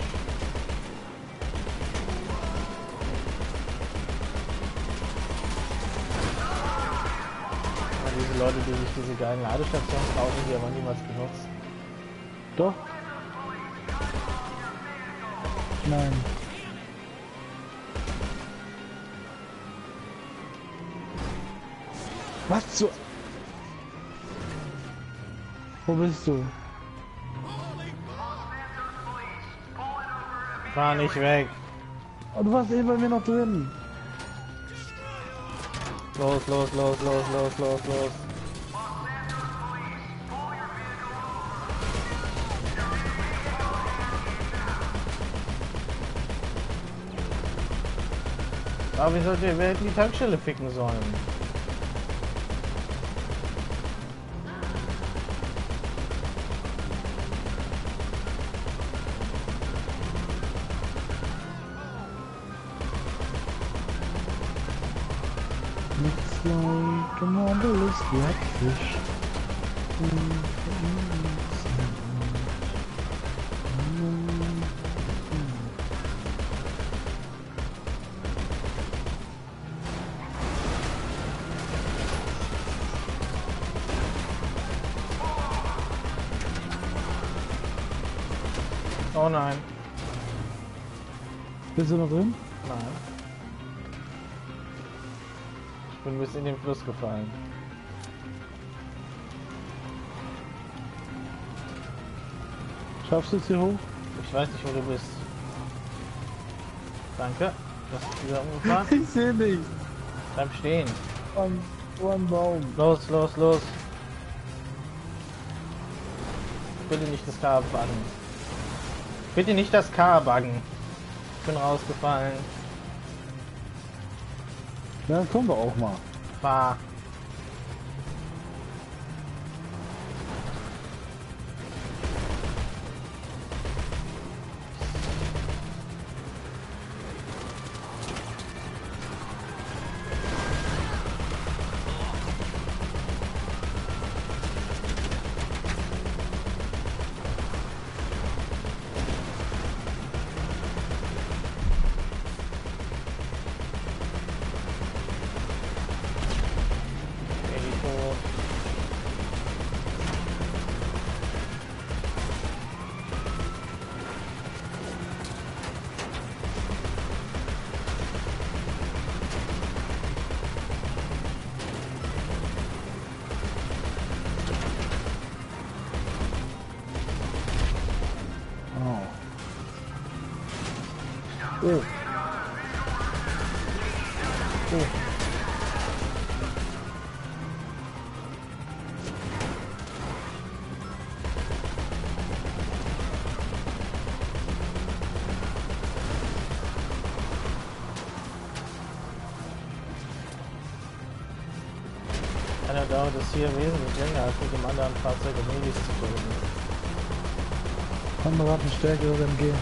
Aber diese Leute, die sich diese geilen Ladestationen kaufen, die aber niemals benutzen. Doch? Nein. Was zu... Wo bist du? Fahr nicht weg. Oh, du warst eben bei mir noch drin. Los, los, los, los, los, los, los. Aber wie sollte, wer hätte die Tankstelle ficken sollen? Looks like a marvelous blackfish. Oh nein. Bist du noch drin? Nein. Ich bin bis in den Fluss gefallen. Schaffst du es hier hoch? Ich weiß nicht, wo du bist. Danke. Das ist wieder umgefahren. Ich sehe nicht. Bleib stehen. An so einem Baum. Los, los, los. bitte nicht das K buggen. Bitte nicht das K buggen. Ich bin rausgefallen. Ja, dann kommen wir auch mal. Fahr. Oh. Oh. Einer dauert es hier wesentlich länger als mit dem anderen Fahrzeug um Helis zu töten. Kamera hat eine stärkere M G.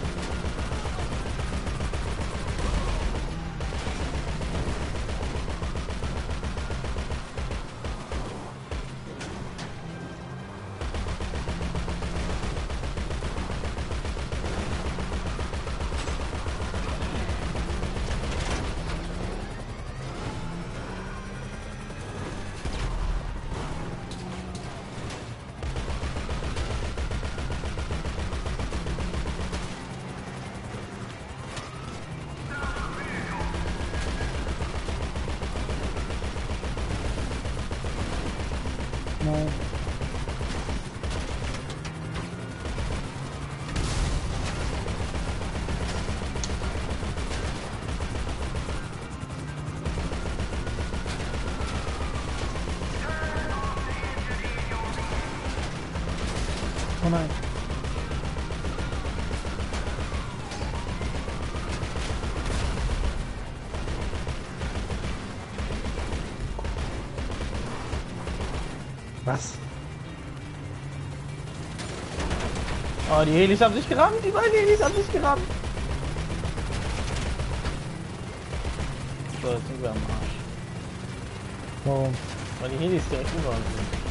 Nein. Oh nein. Was? Oh, die Helis haben sich gerammt, die beiden Helis haben sich gerammt. So, jetzt sind wir am Arsch. Warum? Weil die Helis direkt über uns sind.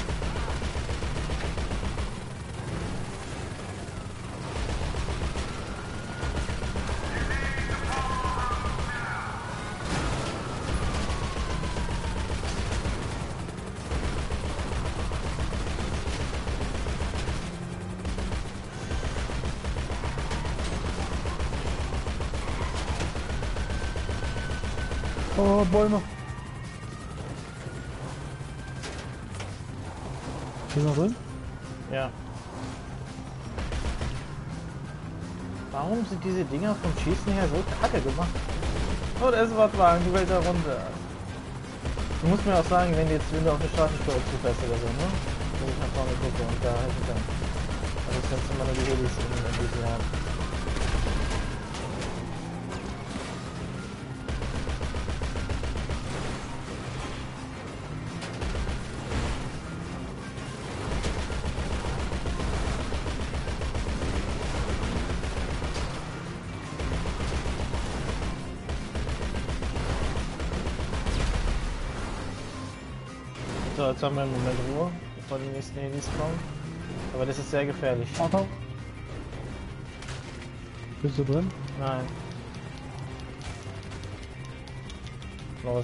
Oh, Bäume. Ist noch drin? Ja. Warum sind diese Dinger vom Schießen her so kacke gemacht? Oh, der S-Bot-Wagen, du fällt da runter. Du musst mir auch sagen, wenn du jetzt, wenn du auf eine Straßenspur zufährst oder so, ne? Wenn ich nach vorne gucke und da helfen kann. Also das sind immer nur die Helis in, in diesem Jahr. So, jetzt haben wir einen Moment Ruhe, bevor die nächsten Helis kommen. Aber das ist sehr gefährlich. Auto. Bist du drin? Nein. Los.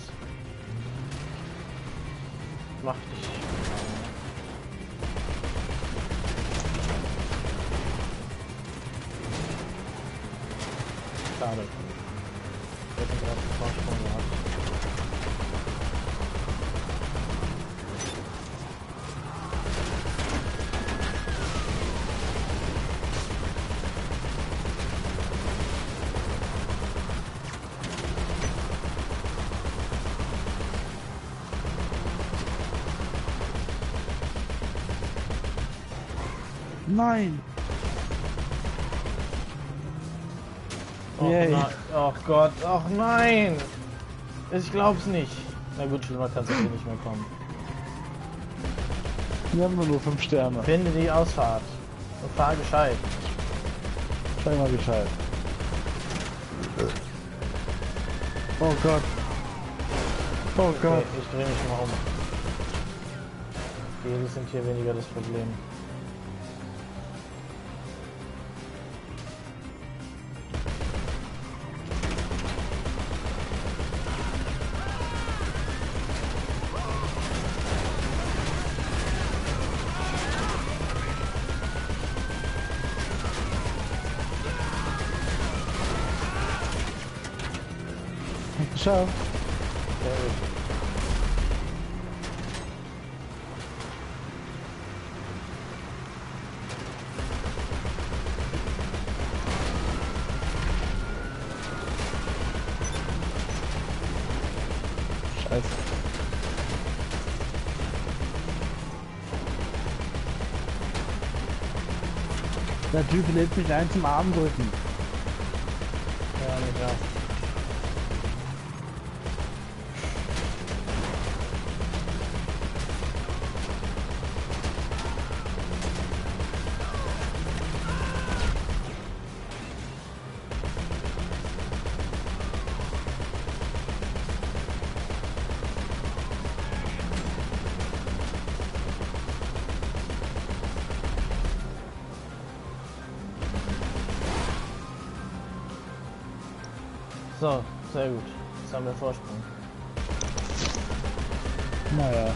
Mach dich. Schade. Wir hätten gerade einen Vorsprung gehabt. Nein! Och, Yay. nein. Oh Gott, ach nein! Ich glaub's nicht. Na gut, schlimmer kann's eh nicht mehr kommen. Wir haben nur fünf Sterne. Finde die Ausfahrt. Und fahr gescheit. Schau mal gescheit. Oh Gott. Oh Okay, Gott. ich drehe mich mal um. Die Helis sind hier weniger das Problem. Geschafft. Sehr gut. Scheiße. Der Typ lädt mich ein zum Arm drücken. Ja, nicht wahr. So, sehr gut. Jetzt haben wir Vorsprung. Naja.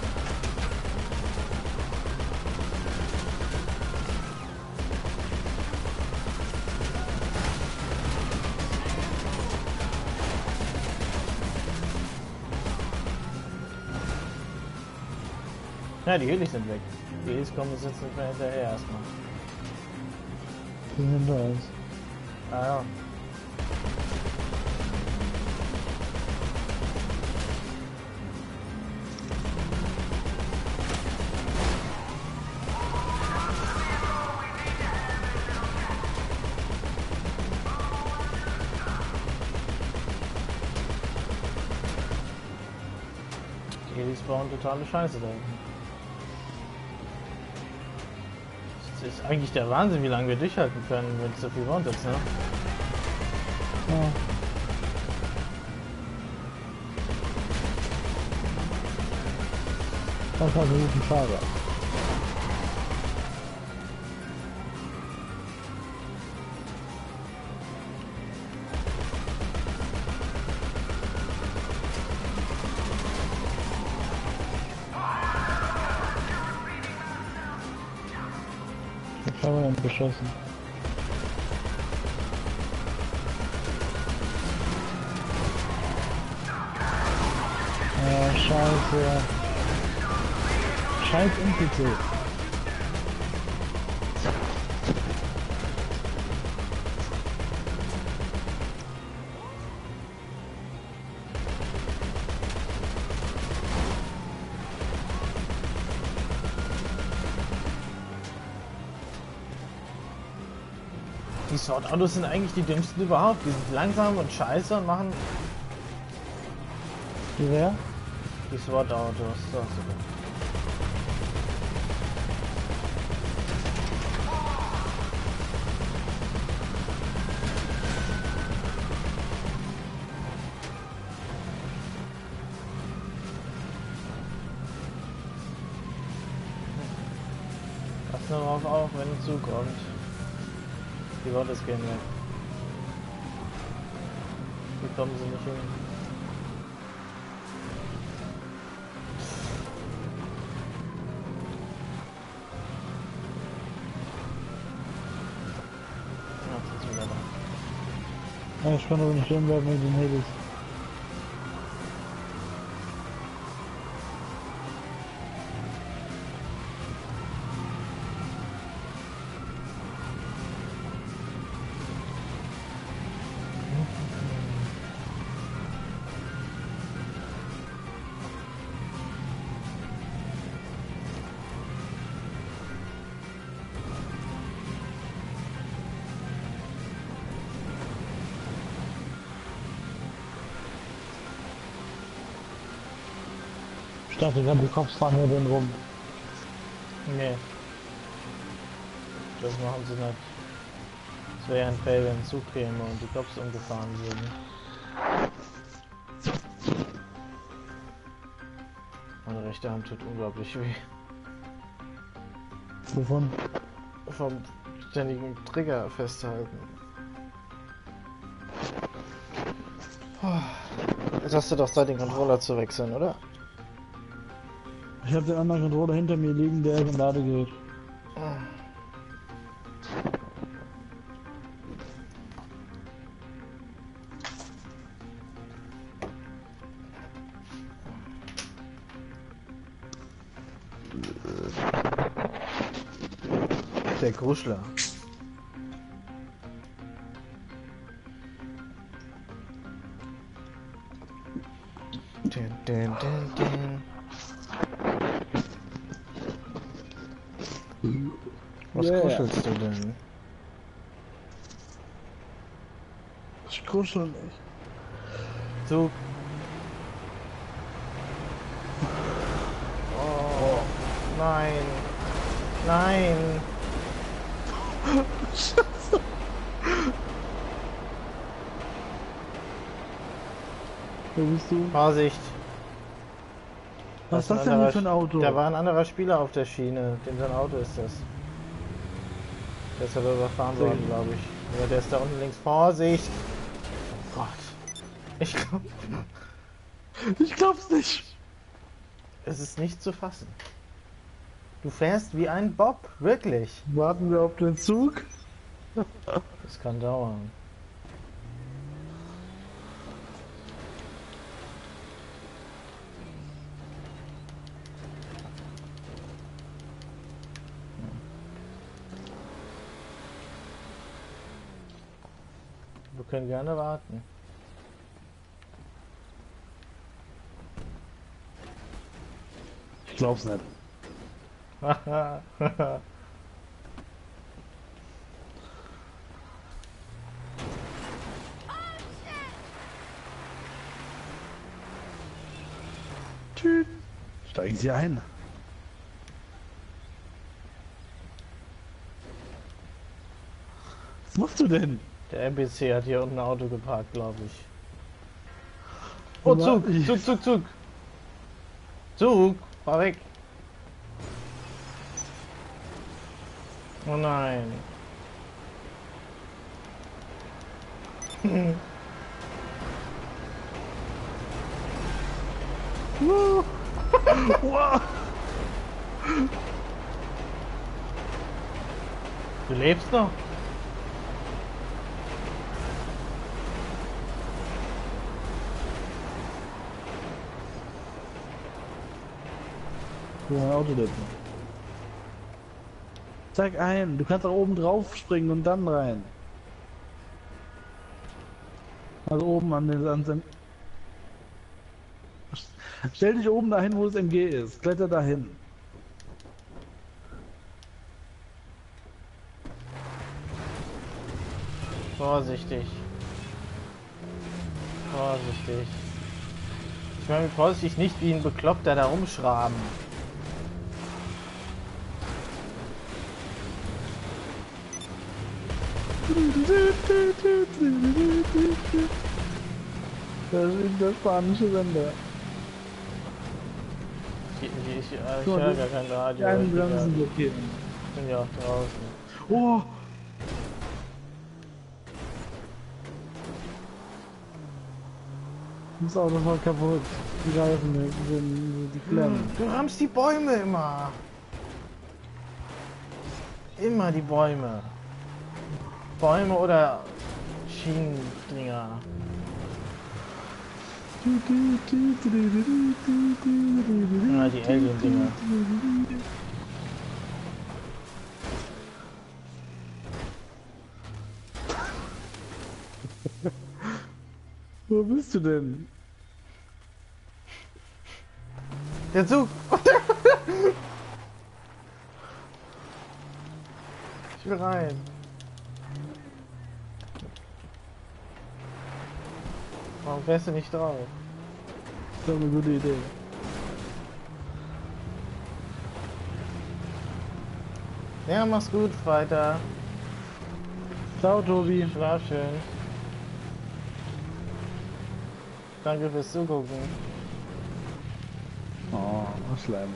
Ja, die Helis sind weg. Die Helis kommen uns jetzt nicht mehr hinterher erstmal. Die sind hinter uns. Ah ja. Die Helis bauen totale Scheiße da hinten. Das ist eigentlich der Wahnsinn, wie lange wir durchhalten können mit so viel Woundeds, ne? Ja. Das war ein guter Fahrer. Ich habe ihn beschossen. Ja, scheiße. Scheiß N P C. Die SWAT-Autos sind eigentlich die dümmsten überhaupt. Die sind langsam und scheiße und machen Die wer? die SWAT-Autos. So, super. Pass nur darauf auf, wenn ein Zug kommt. Die Autos gehen weg. Wie kommen sie nicht hin? Ja, jetzt ist wieder da. Ja, ich kann aber nicht stehen bleiben mit den Helis. Ich dachte, die Cops fahren hier drin rum. Nee. Das machen sie nicht. Es wäre ja ein Fail, wenn ein Zug käme und die Cops umgefahren würden. Meine rechte Hand tut unglaublich weh. Wovon? Vom ständigen Trigger festhalten. Jetzt hast du doch Zeit, den Controller zu wechseln, oder? Ich habe den anderen Controller hinter mir liegen, der ist im Ladegerät. Der Gruschler. Dun, dun, dun, dun. Was Yeah. kuschelst du denn? Ich kuschel nicht. Zug. Oh, nein. Nein. Wo bist du? Vorsicht. Was ist ein das denn anderer hier für ein Auto? Da war ein anderer Spieler auf der Schiene. Dem sein Auto ist das. Der ist aber überfahren Sehr worden, gut. glaube ich. Ja, der ist da unten links. Vorsicht! Oh Gott. Ich glaube, Ich glaub's nicht. es ist nicht zu fassen. Du fährst wie ein Bob, wirklich. Warten wir auf den Zug. Das kann dauern. Wir können gerne warten. Ich glaub's nicht. Tschüss. Steigen Sie ein. Was machst du denn? Der N P C hat hier unten ein Auto geparkt, glaube ich. Oh, Zug, Zug, Zug, Zug. Zug, fahr weg. Oh nein. Wow. Du lebst noch? Wo ist mein Auto denn? Zeig ein, du kannst auch oben drauf springen und dann rein. Also oben an den an den Stell dich oben dahin, wo das M G ist. Kletter dahin. Vorsichtig. Vorsichtig. Ich meine mit vorsichtig nicht wie ein Bekloppter da rumschraben. Das ist der spanische Sender. Ich, ich, ich, ich So, höre die- gar kein Die Radio. einen Ich Bremsen blockiert. bin ja auch draußen. Oh! Das Auto war kaputt. Die Reifen, die, die, die Klemmen. Du rammst die Bäume immer. Immer die Bäume. Bäume oder Schienendinger. Ja, die Alien-Dinger. Wo bist du denn? Der Zug! Ich will rein. Warum fährst du nicht drauf? Das ist eine gute Idee. Ja, mach's gut, weiter. Ciao, Tobi. Schlaf schön. Danke fürs Zugucken. Oh, Schleimer.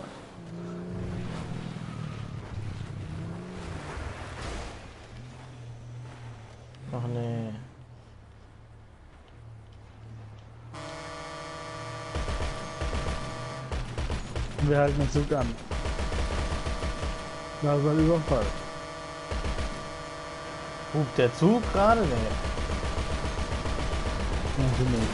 Ach nee. Wir halten den Zug an. Da ist ein Überfall. Hupt der Zug gerade? Nee. Natürlich.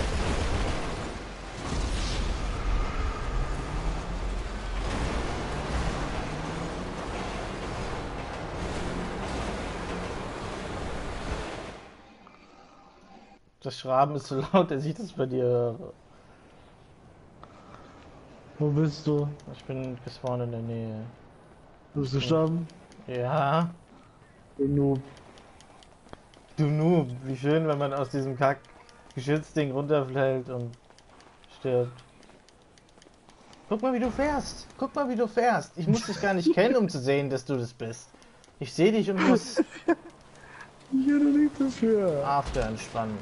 Das Schraben ist so laut, dass ich das bei dir höre. Wo bist du? Ich bin gespawnt in der Nähe. Du bist gestorben? Ja. Du Noob. Du Noob, wie schön, wenn man aus diesem Kack-Geschützding runterfällt und stirbt. Guck mal, wie du fährst. Guck mal, wie du fährst. Ich muss dich gar nicht kennen, um zu sehen, dass du das bist. Ich sehe dich und muss Ich hätte nichts dafür. After entspannen.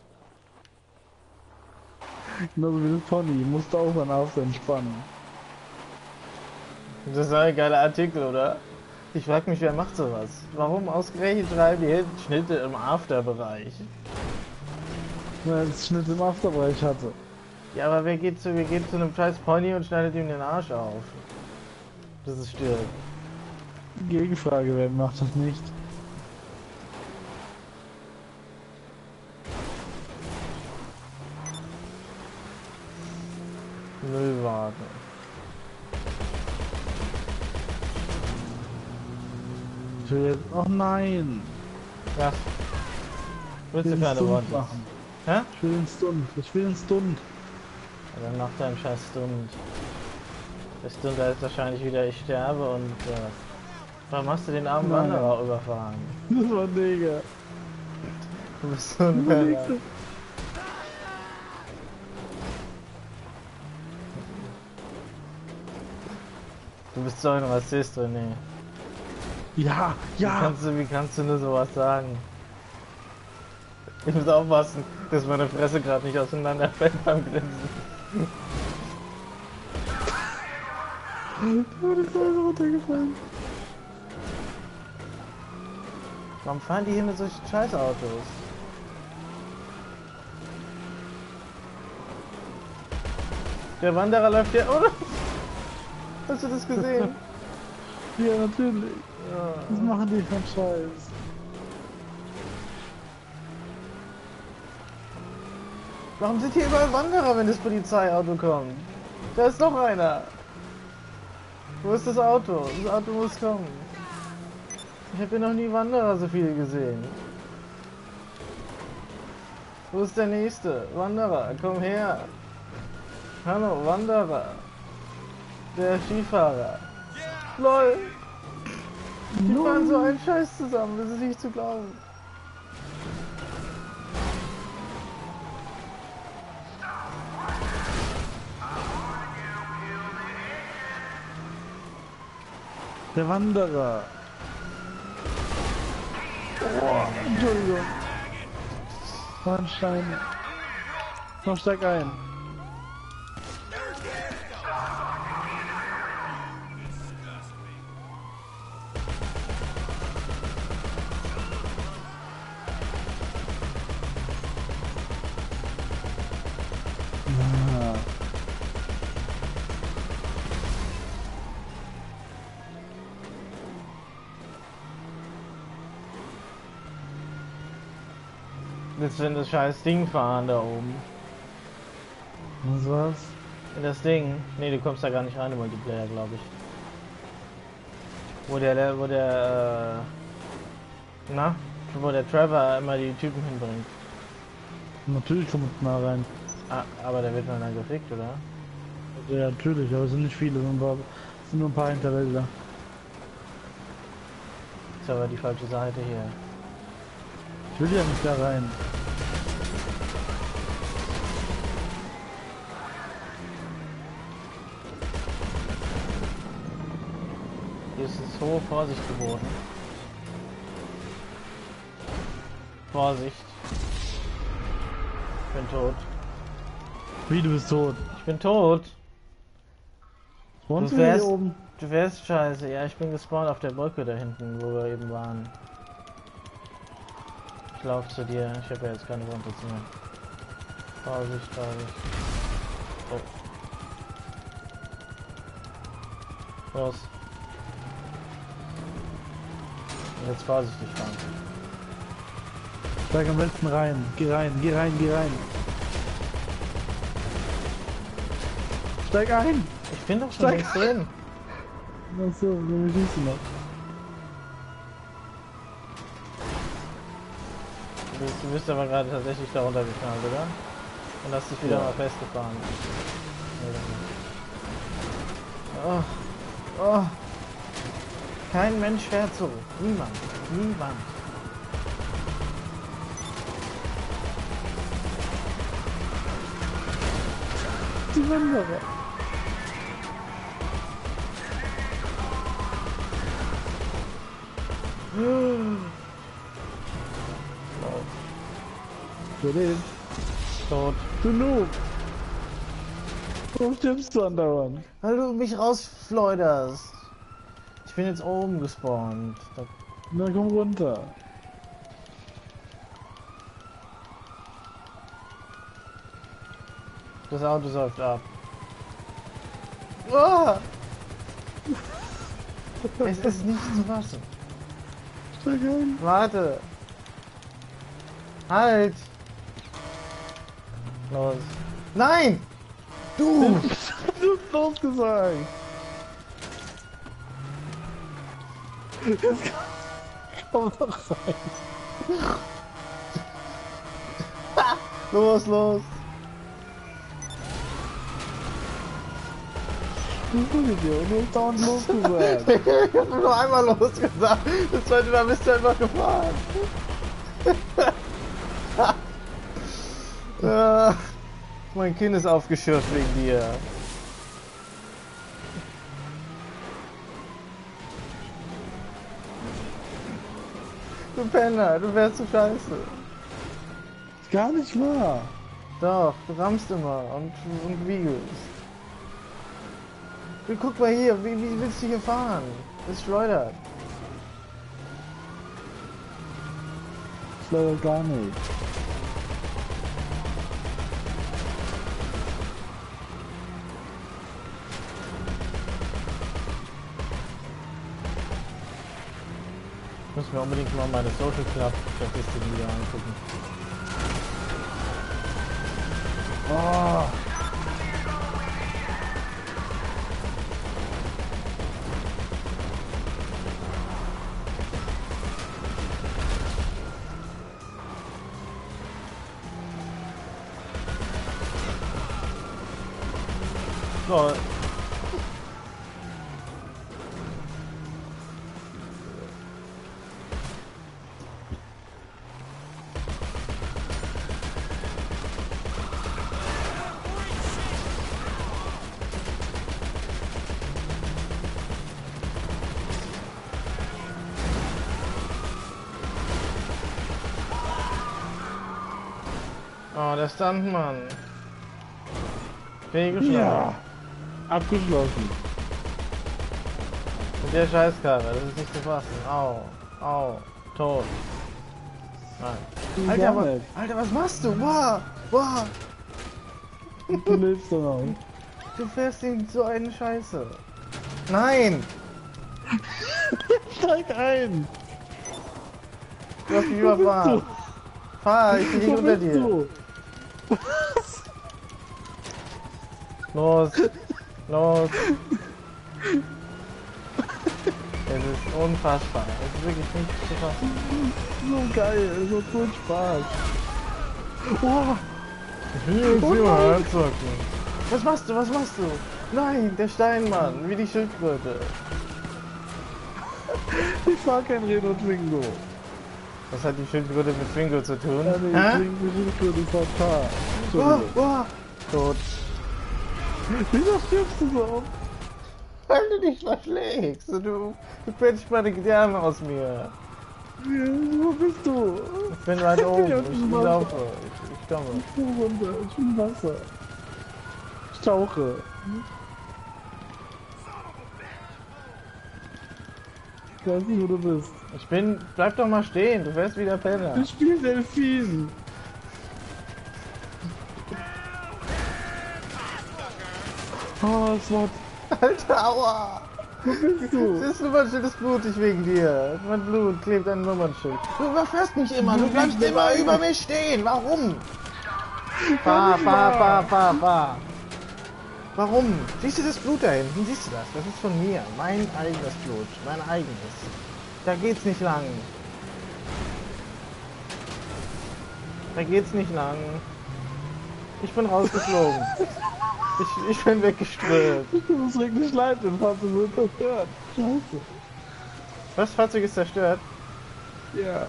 Genauso wie das Pony. Musst auch dann After entspannen. Das ist ein geiler Artikel, oder? Ich frag mich, wer macht sowas? Warum ausgerechnet schreiben die Schnitte im After-Bereich? Weil es Schnitt im Afterbereich hatte. Ja, aber wer geht zu, wer geht zu einem scheiß Pony und schneidet ihm den Arsch auf? Dass es stirbt. Gegenfrage, wer macht das nicht? Müllwagen. Ich will jetzt... Oh nein! Ja. Ich Willst will du den keine Stunt Worte? machen. Hä? Ich will den Stunt. Ich will den Stunt. Ja, dann mach deinen scheiß Stund. Der Stund heißt wahrscheinlich wieder, ich sterbe und äh, warum hast du den armen Nein. Wanderer überfahren? Das war Digga. Du bist so ein Penner. Du bist so ein Rassist, René. Ja, Wie ja! kannst du, wie kannst du nur sowas sagen? Ich muss aufpassen, dass meine Fresse gerade nicht auseinanderfällt beim Grinsen. Oh, das ist alles runtergefallen. Warum fahren die hier mit solchen Scheißautos? Der Wanderer läuft hier, oder? Hast du das gesehen? Ja, natürlich. Ja. Was machen die für einen Scheiß? Warum sind hier überall Wanderer, wenn das Polizeiauto kommt? Da ist noch einer. Wo ist das Auto? Das Auto muss kommen. Ich habe hier noch nie Wanderer so viele gesehen. Wo ist der nächste? Wanderer, komm her. Hallo, Wanderer. Der Skifahrer. LOL. Die fahren so einen Scheiß zusammen, das ist nicht zu glauben. Der Wanderer. Oh, Entschuldigung. War ein Stein. Komm, steig ein. Ah. Willst du in das scheiß Ding fahren da oben? Was war's? In das Ding? Ne, du kommst da gar nicht rein im Multiplayer, glaube ich. Wo der, wo der, äh, na? Wo der Trevor immer die Typen hinbringt. Natürlich kommt es nah rein. Ah, aber der wird mal dann gefickt, oder? Ja, natürlich, aber es sind nicht viele, es sind, ein paar, es sind nur ein paar Hinterwälder. Ist aber die falsche Seite hier. Ich will ja nicht da rein. Hier ist es hohe Vorsicht geboten. Vorsicht. Ich bin tot. Wie, du bist tot? Ich bin tot. Wohnst Du du hier wärst, oben? du wärst scheiße. Ja, ich bin gespawnt auf der Brücke da hinten, wo wir eben waren. Ich lauf zu dir. Ich habe ja jetzt keine Wunde mehr. Vorsicht, Vorsicht. Oh. Los. Und jetzt vorsichtig fahren. Steig am besten rein. Geh rein, geh rein, geh rein. Steig ein! Ich bin doch schon Steig längst drin. Achso, so schießt du noch. Du, du bist aber gerade tatsächlich da runtergeknallt, oder? Und hast dich wieder Ja. mal festgefahren. Oh. Oh. Kein Mensch fährt so. Niemand. Niemand. Die Wanderer. Für den. Tot. Du Noob. Warum stirbst du andauernd? Weil du mich rausfleuderst. Ich bin jetzt oben gespawnt. Da Na komm runter. Das Auto säuft ab. Oh! Es ist nicht zu fassen. Steig ein. Warte. Halt. Los. Nein! Du! Du hast los gesagt. Jetzt komm doch rein. Los, los! Du Idiot, du hast dauernd los gesagt. Ich hab nur einmal los gesagt. Das zweite Mal bist du einfach gefahren. Ja, mein Kind ist aufgeschürft wegen dir. Du Penner, du wärst so scheiße. Ist gar nicht wahr. Doch, du rammst immer und, und wiegelst. Du, guck mal hier, wie, wie willst du hier fahren? Das schleudert. Das leider gar nicht. Ich muss mir unbedingt mal meine Social Club Statistiken wieder angucken. Oh. So. Oh, der Stuntmann. Fehlgeschlagen. Ja. Abgeschlossen. Mit der Scheißkarre, das ist nicht zu fassen. Au, au, tot. Nein. Alter, Gar was, nicht. Alter, was machst du? Wow, wow. Du lebst doch noch. Du fährst in so eine Scheiße. Nein! Steig ein! Du hast mich überfahren. Fahr, ich liege Wo unter bist dir. du? Los, los. Es ist unfassbar. Es ist wirklich nicht zu fassen. So geil, es macht so Spaß. Oh, Ich will jetzt hier mal anzocken. Was machst du? Was machst du? Nein, der Steinmann, wie die Schildkröte. ich fahr kein Renault Twingo. Was hat die Schildkröte mit Twingo zu tun? Ja, nee, Hä? Twingo Schildkröte ist fatal. Oh, Entschuldigung. oh. Tot. Wieso stirbst du so oft? Weil du dich verschlägst. Du, Du quetscht meine Gedärme aus mir. Wo bist du? Ich bin weit oben. Ja, Ich, ich ich bin laufe. Ich, ich komme. Ich bin runter. Ich bin im Wasser. Ich tauche. Ich weiß nicht, wo du bist. Ich bin... Bleib doch mal stehen. Du wärst wieder Penner. Ich spiele Delfin. Oh, es war... Alter, aua! Wo bist du? Das Nummernschild ist blutig wegen dir. Mein Blut klebt an Nummernschild. Du überfährst mich immer. Du bleibst immer über mir stehen. Warum? Fahr, fahr, fahr, fahr, fahr. Warum? Siehst du das Blut da hinten? Siehst du das? Das ist von mir. Mein eigenes Blut. Mein eigenes. Da geht's nicht lang. Da geht's nicht lang. Ich bin rausgeflogen. Ich, ich bin weggeströmt. Das regt mich leid, wenn Fahrzeug wird zerstört. Scheiße. Was? Fahrzeug ist zerstört? Ja.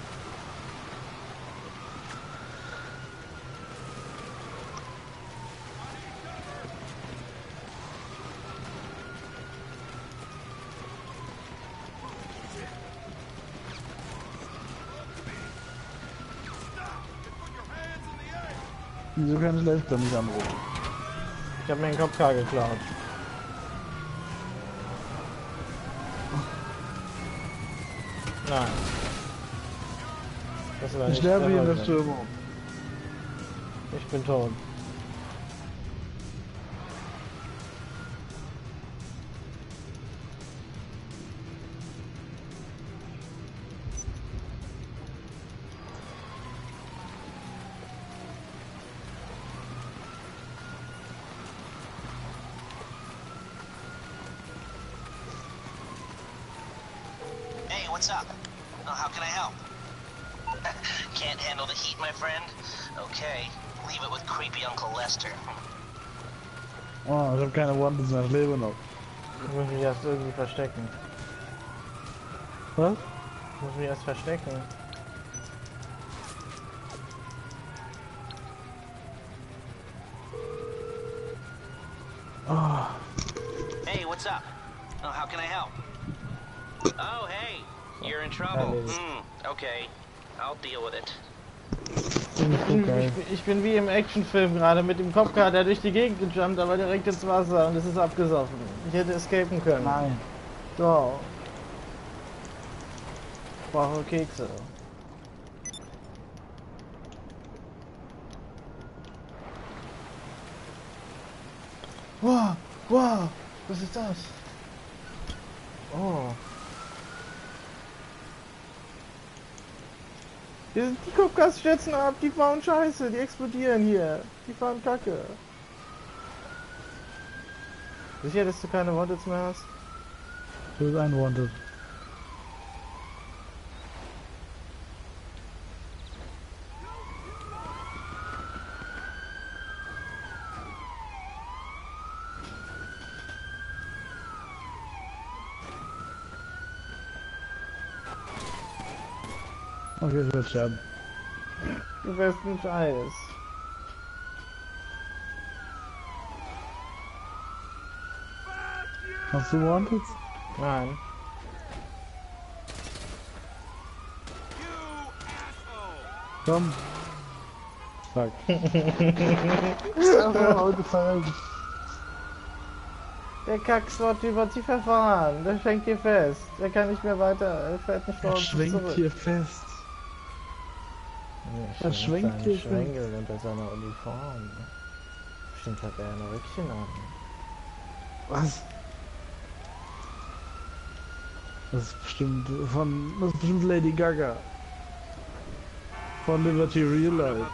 Wieso kann ich Lester nicht anrufen? Ich habe mir den Kopfkar geklaut. Nein. Das war Ich nicht sterbe hier in der Wolke. Stürmung. Ich bin tot. Hey, what's up? Oh, how can I help? Can't handle the heat, my friend? Okay, leave it with creepy Uncle Lester. Oh, ich habe keine Wanted mehr, ich lebe noch. Ich muss mich erst irgendwie verstecken. Was? Ich muss mich erst verstecken. Oh. Hey, what's up? Oh, how can I help? Oh, hey, you're in trouble. Erledigt. Hmm, okay, I'll deal with it. Ich, ich, ich bin wie im Actionfilm gerade mit dem Kopfkar, der durch die Gegend gejumpt, aber direkt ins Wasser und es ist abgesoffen. Ich hätte escapen können. Nein. Doch. Ich brauche Kekse. Wow, wow, was ist das? Oh. Hier sind die Kopfgas stürzen ab, die fahren scheiße, die explodieren hier. Die fahren kacke. Sicher, dass du keine Wanteds mehr hast? Du bist ein Wanted. Okay, ich werde sterben. Du wärst ein Scheiß. Hast du Wanted? Nein. Komm. Fuck. Aber heute fallen. Der Kackswort-Typ hat sich verfahren. Der schwenkt hier fest. Der kann nicht mehr weiter. Er fährt nicht vor Er uns schwenkt zurück. hier fest. Ja, Er schwenkt seine hier Schwenkel unter seiner Uniform. Bestimmt hat er ein Röckchen an. Was? Das ist bestimmt von. Das ist bestimmt Lady Gaga. Von Liberty Real Life.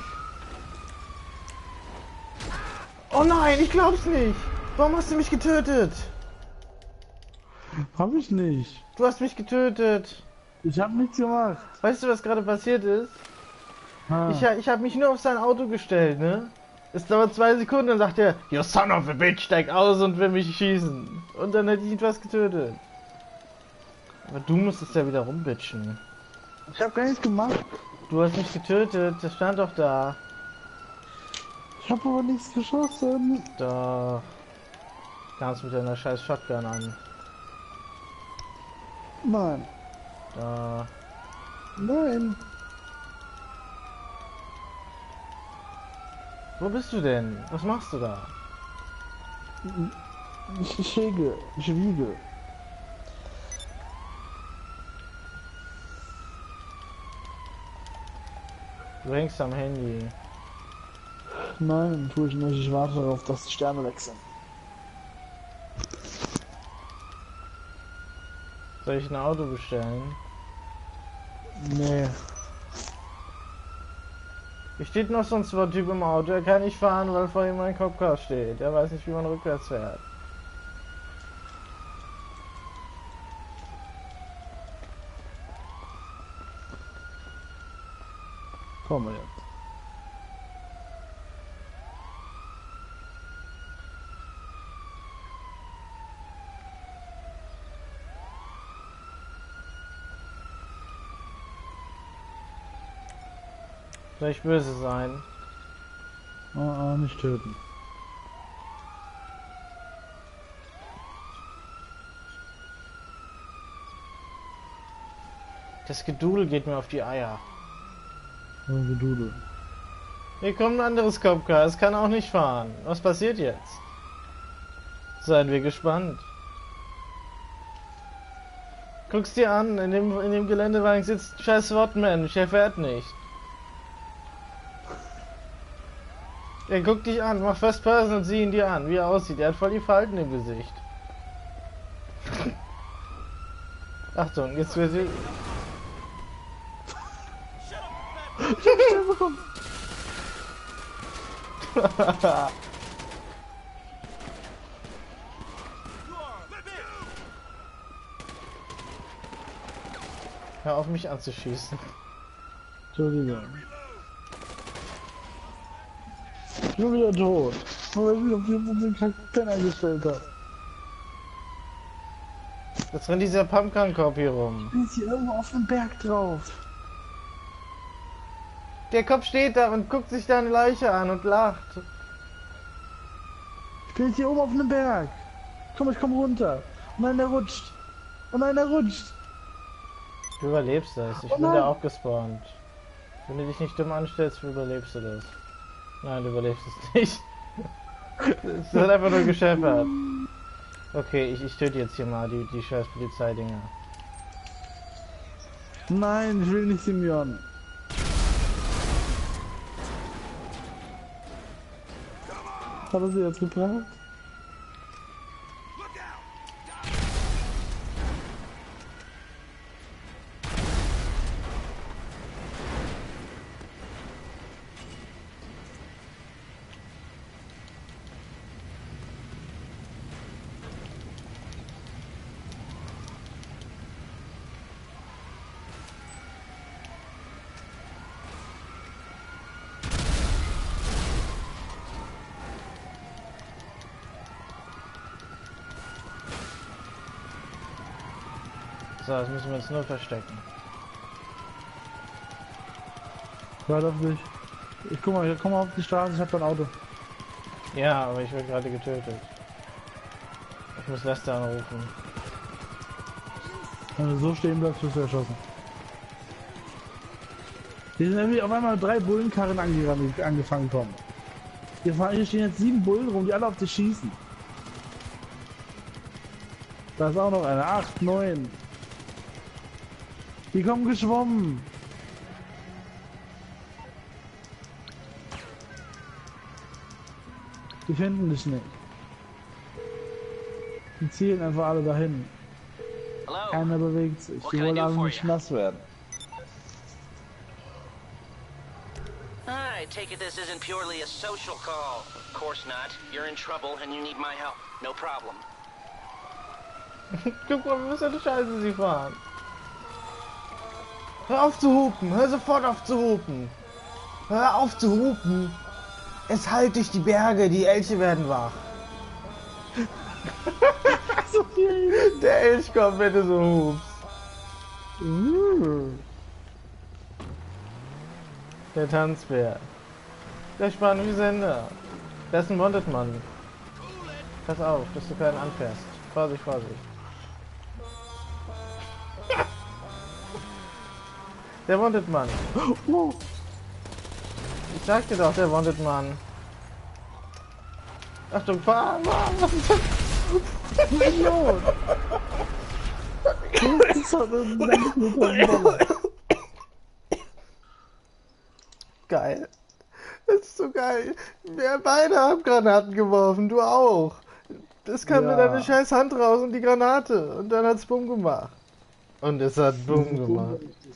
Oh nein, ich glaub's nicht! Warum hast du mich getötet? Hab ich nicht. Du hast mich getötet! Ich hab nichts gemacht. Weißt du, was gerade passiert ist? Ah. Ich, ich habe mich nur auf sein Auto gestellt, ne? Es dauert zwei Sekunden, dann sagt er, You son of a bitch, steig aus und will mich schießen. Und dann hätte ich ihn fast getötet. Aber du musstest ja wieder rumbitchen. Ich hab gar nichts gemacht. Du hast mich getötet, das stand doch da. Ich hab aber nichts geschossen. Doch. Kamst mit deiner scheiß Shotgun an. Nein. Da. Nein. Wo bist du denn? Was machst du da? Ich schäge. Ich wiege. Du hängst am Handy. Nein, tue ich nicht. Ich warte darauf, dass die Sterne wechseln. Soll ich ein Auto bestellen? Nee. Hier steht noch so ein Typ im Auto, er kann nicht fahren, weil vor ihm ein Copcar steht. Er weiß nicht, wie man rückwärts fährt. Komm jetzt. Soll ich böse sein? Oh, oh, nicht töten. Das Gedudel geht mir auf die Eier. Oh, Gedudel. Hier kommt ein anderes Copcar, es kann auch nicht fahren. Was passiert jetzt? Seien wir gespannt. Guck's dir an, in dem, in dem Geländewagen sitzt ein scheiß Wortmensch, er fährt nicht. Er guckt dich an, mach First Person und sieh ihn dir an, wie er aussieht. Er hat voll die Falten im Gesicht. Achtung, jetzt wird sie... Hör auf mich anzuschießen. Entschuldigung. Ich bin wieder tot. Nur weil ich mich auf den Penner gestellt habe. Jetzt rennt dieser Pumpgun-Korb hier rum. Ich bin jetzt hier irgendwo auf dem Berg drauf. Der Kopf steht da und guckt sich deine Leiche an und lacht. Ich bin jetzt hier oben auf einem Berg. Komm, ich komm runter. Und nein, der rutscht. Und nein, der rutscht. Du überlebst das. Ich Oh bin nein. da auch gespawnt. Wenn du dich nicht dumm anstellst, überlebst du das. Nein, du überlebst es nicht. Es hat einfach nur gescheppert. Okay, ich, ich töte jetzt hier mal die, die scheiß Polizeidinger. Nein, ich will nicht Simeon. Hat er sie jetzt gebracht? So, das müssen wir uns nur verstecken. Warte auf dich. Ich guck mal, ich komm mal auf die Straße, ich hab dein Auto. Ja, aber ich werde gerade getötet. Ich muss Lester anrufen. Wenn du so stehen bleibst, wirst du erschossen. Hier sind irgendwie auf einmal drei Bullenkarren angerannt, die angefangen kommen. Hier, fahren, hier stehen jetzt sieben Bullen rum, die alle auf dich schießen. Da ist auch noch eine. Acht, neun. Die kommen geschwommen. Die finden dich nicht. Die zielen einfach alle dahin. Hello. Keiner bewegt sich. What Die can I wollen do alle for nicht you? nass werden. I take it this isn't purely a social call. Of course not. You're in trouble and you need my help. No problem. Guck mal, was für eine Scheiße sie fahren. Hör auf zu hupen, hör sofort auf zu hupen. Hör auf zu hupen. Es halt dich die Berge, die Elche werden wach. So viel. Der Elch kommt, wenn du so hupst. Uh. Der Tanzbär. Der spanische Sender. Der ist ein Wanted-Mann. Pass auf, dass du keinen anfährst. Vorsicht, Vorsicht. Der Wanted Mann. Oh, Ich sag dir doch, der Wanted Mann. Achtung, fahr, fahr, fahr. Idiot! Das ist doch ein Mensch. Geil. Das ist so geil. Wir beide haben Granaten geworfen, du auch. Das kam Ja. mit deiner scheiß Hand raus und die Granate. Und dann hat's Bumm gemacht. Und es hat Bumm gemacht.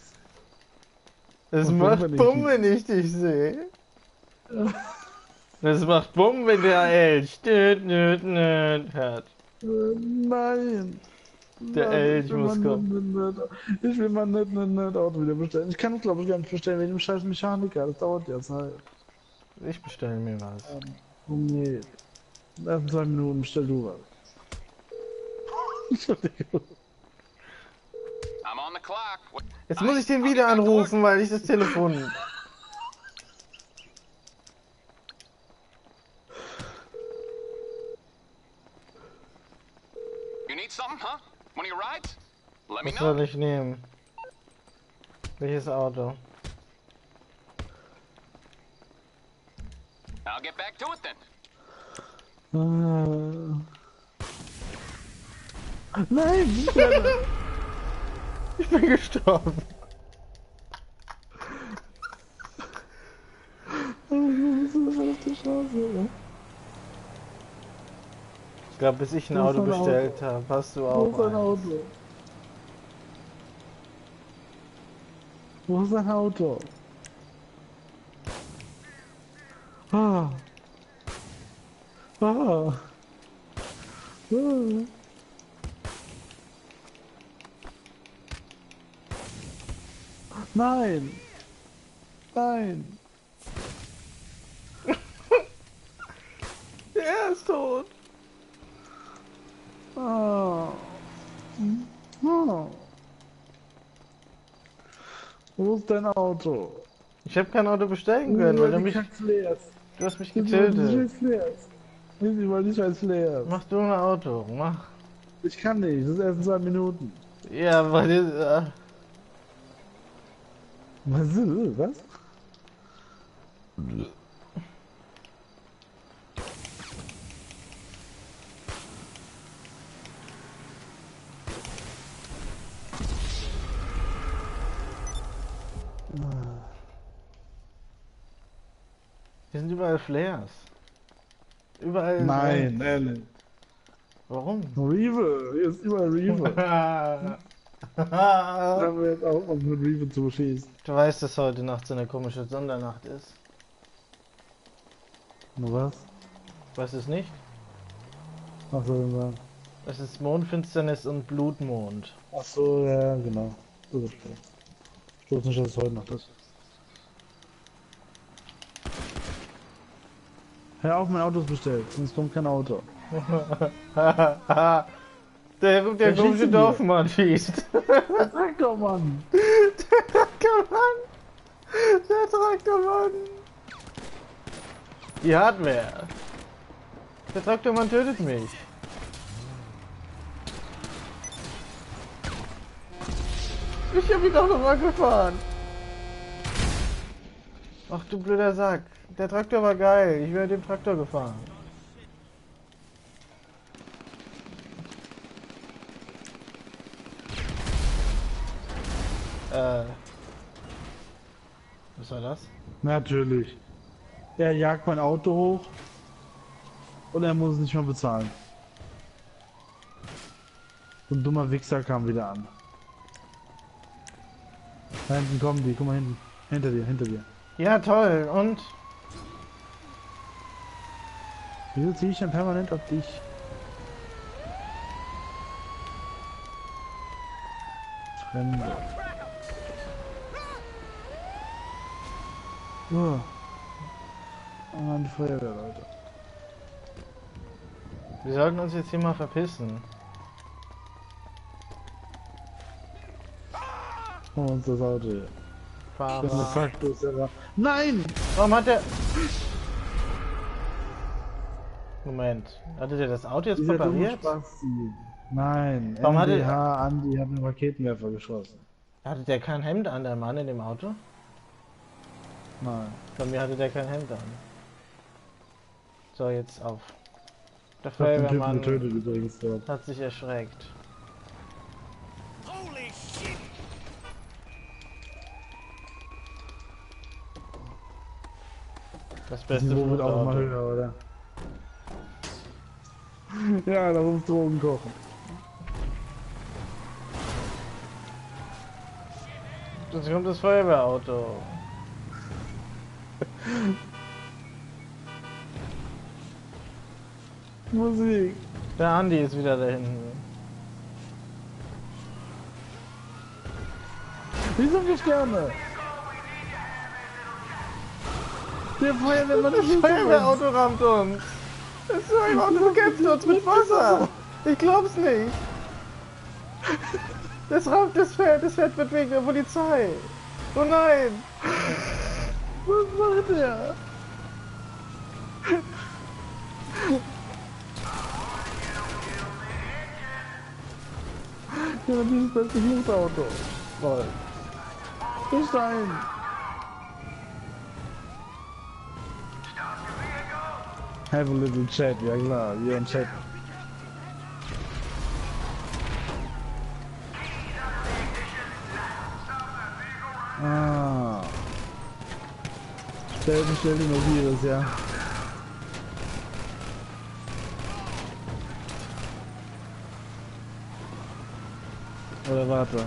Es Und macht Bumm, wenn ich Bumm, dich- wenn ich dich sehe. Es macht Bumm, wenn der Elch nöt, nöt, nöt hört. Äh, Nein. Der Nein, Elch ich will muss mal kommen. nicht- nicht- Ich will mal nicht, nicht, nicht Auto wieder bestellen. Ich kann es glaube ich gar nicht bestellen wegen dem scheiß Mechaniker. Das dauert jetzt halt. Ich bestelle mir was. Oh nee. Erst zwei Minuten bestell du was. Entschuldigung. I'm on the clock. What- Jetzt muss ich den I'll get wieder back to work. anrufen, weil ich das Telefon... You need something, huh? One of your rides? Let me Was know. soll ich nehmen? Welches Auto? I'll get back to it then. Ah. Nein! ich werde- Ich bin gestorben. Das ist eine verdammte Chance. Ich glaube, bis ich ein Wo ist Auto mein bestellt habe, hast du Wo auch ist ein eins. Auto? Wo ist ein Auto? Ah. Ah. Ah. Nein. Nein. Er ist tot. Ah. Ah. Wo ist dein Auto? Ich habe kein Auto bestellen können, weil du mich... Flares. Du hast mich Die getötet. Flares. Die wollen nicht als Flares. Mach du ein Auto, mach. Ich kann nicht, das ist erst in zwei Minuten. Ja, weil... Äh, Was? Was? hier sind überall Flares. Überall... Nein, ehrlich. Warum? Reaver, hier ist überall Reaver. Da haben wir jetzt auch was mit Reaver zu beschießen. Du weißt, dass heute Nacht so eine komische Sondernacht ist. Na was? Weißt du es nicht? Was soll denn sagen? Es ist Mondfinsternis und Blutmond. Ach so, ja, genau. So ist es. Ich wusste nicht, dass es heute Nacht ist. Hör auf, mein Auto ist bestellt, sonst kommt kein Auto. der der Wer schießt komische denn Dorfmann schießt. Sag doch, Mann! Der Traktormann! Der Traktormann! Die Hardware! Der Traktormann tötet mich! Ich hab ihn doch noch mal gefahren! Ach du blöder Sack! Der Traktor war geil! Ich wäre dem Traktor gefahren! Äh. Was war das? Natürlich. Er jagt mein Auto hoch und er muss es nicht mehr bezahlen. So ein dummer Wichser kam wieder an. Da hinten kommen die, guck mal hinten. Hinter dir, hinter dir. Ja, toll! Und? Wieso ziehe ich denn permanent auf dich? Fremde. Oh. Oh Mann, die Feuerwehr, Leute. Wir sollten uns jetzt hier mal verpissen. Oh, uns das Auto hier. Das ist eine Fahrer. Faktus, aber. Nein! Warum hat der... Moment. Hatte der das Auto jetzt Dieser dumme präpariert? Spasti. Nein, Warum hat M D er- H Andi hat einen Raketenwerfer geschossen. Hatte der kein Hemd an, der Mann in dem Auto? Nein. Bei mir hatte der kein Hemd an. So, jetzt auf. Der Ich hab den Typen Feuerwehrmann getötet übrigens dort. hat sich erschreckt. Das Das beste Niveau wird auch immer Flugauto. höher, oder? Ja, da muss Drogen kochen. Jetzt kommt das Feuerwehrauto. Musik. Der Andi ist wieder da hinten. Wieso wir Sterne? Der Feuerwehrmann Das ist Feuerwehrauto rammt uns. Das Feuerwehrauto bekämpft uns mit Wasser. Ich glaub's nicht. Das rammt das Pferd, das Pferd wird wegen der Polizei. Oh nein. Was macht der? Ja, dieses beste Flugauto. Voll. Gestein. Have a little chat, ja klar, wir und Chat. Ah. Stell, stell dir nur Virus, ja. Oder warte.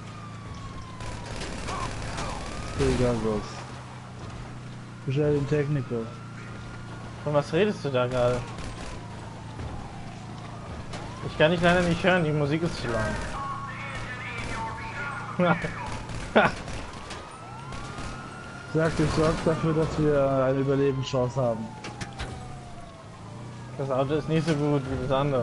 Pegasus. Bestell den Techniker. Von was redest du da gerade? Ich kann dich leider nicht hören, die Musik ist zu laut. Sag, ich sorge dafür, dass wir eine Überlebenschance haben. Das Auto ist nicht so gut wie das andere.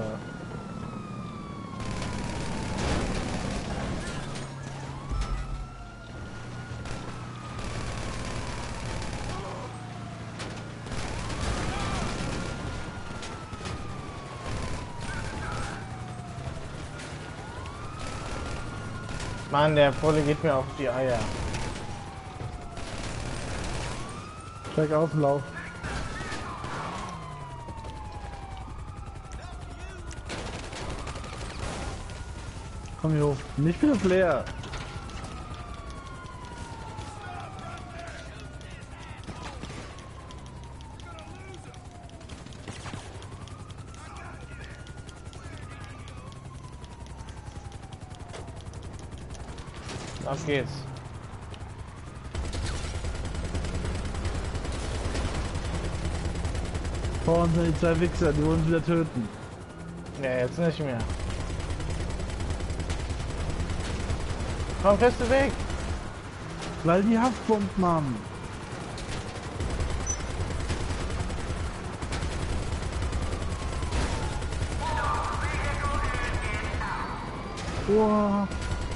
Mann, der Pole geht mir auf die Eier. Steig auf den Lauf. Komm hier hoch. Nicht viel Flair. Auf geht's. Vor uns sind die zwei Wichser, die wollen uns wieder töten. Ja, jetzt nicht mehr. Komm, feste Weg. Weil die Haftbomben haben. Wow.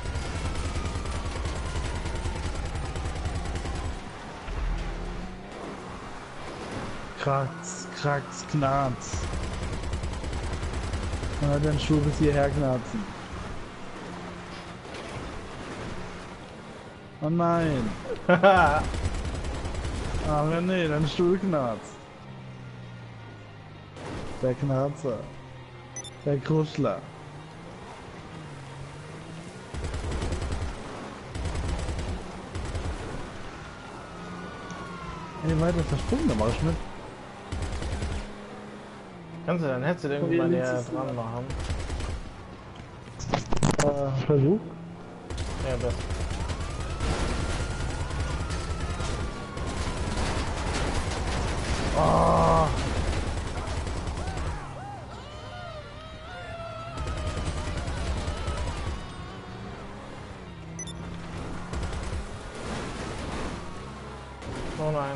Kratz, kratz, knarz. Na, dein Schuh bis hierher knarzen. Oh nein. Aber nee, dein Stuhl knarzt. Der Knarzer. Der Kruschler. Ey, weiter versprungen, da mach ich mit. Kannst du dein Headset irgendwie mal näher dran machen? Äh, Versuch. Ja, das. Oh. Oh nein.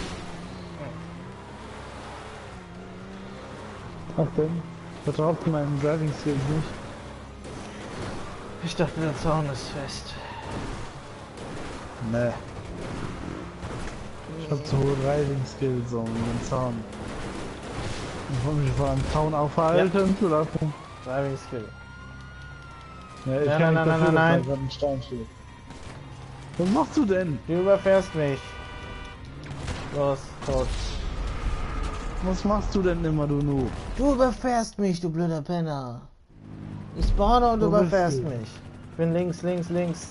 Was denn? Vertraut meinen Driving Skills nicht. Ich dachte, der Zaun ist fest. Nee. Ich hab zu hohe Driving Skills um den Zaun. Ich wollte mich vor einem Zaun aufhalten zu lassen. Driving Skill. Ja, ich Nein, kann nein, nicht nein, dafür, nein, dass da gerade ein Stein steht. Was machst du denn? Du überfährst mich. Los, tot. Was machst du denn immer, du Noob? Du überfährst mich, du blöder Penner. Ich spawne und du Wo bist überfährst du? mich. Ich bin links, links, links.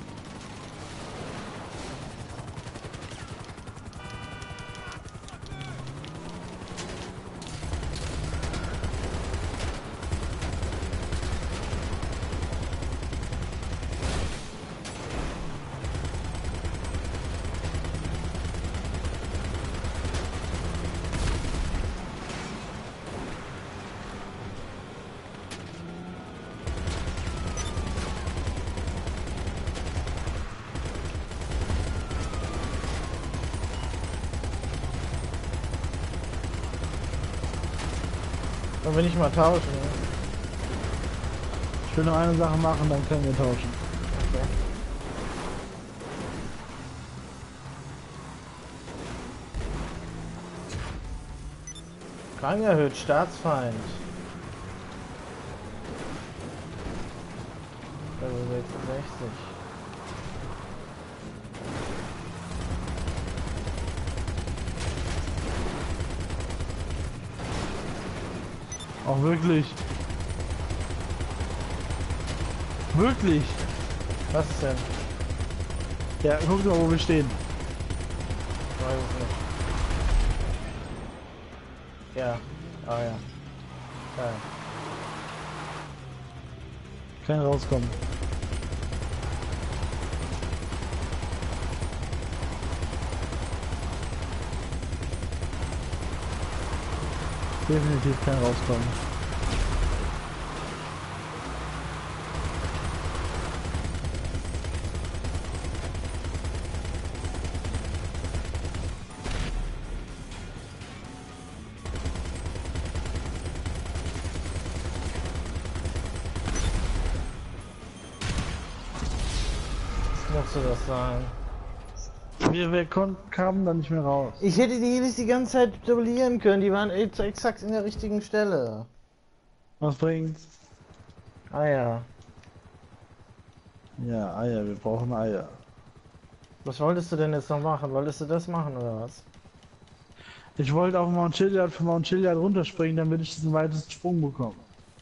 Wollen wir nicht mal tauschen? Ne? Ich will nur eine Sache machen, dann können wir tauschen. Okay. Rang erhöht, Staatsfeind. Level sechsundsechzig. Auch wirklich. Wirklich. Was denn? Ja, guck mal, wo wir stehen. Ich weiß es nicht. Ja. Ah ja. Ja. Kein rauskommen. Definitiv kein rauskommen. Musste das sein? Wir, wir kon- kamen da nicht mehr raus. Ich hätte die jedes die ganze Zeit duellieren können. Die waren ex- exakt in der richtigen Stelle. Was bringt's? Ah ja. Ja, Eier, wir brauchen Eier. Was wolltest du denn jetzt noch machen? Wolltest du das machen oder was? Ich wollte auf Mount Chiliad von Mount Chiliad runterspringen, damit ich diesen weitesten Sprung bekomme.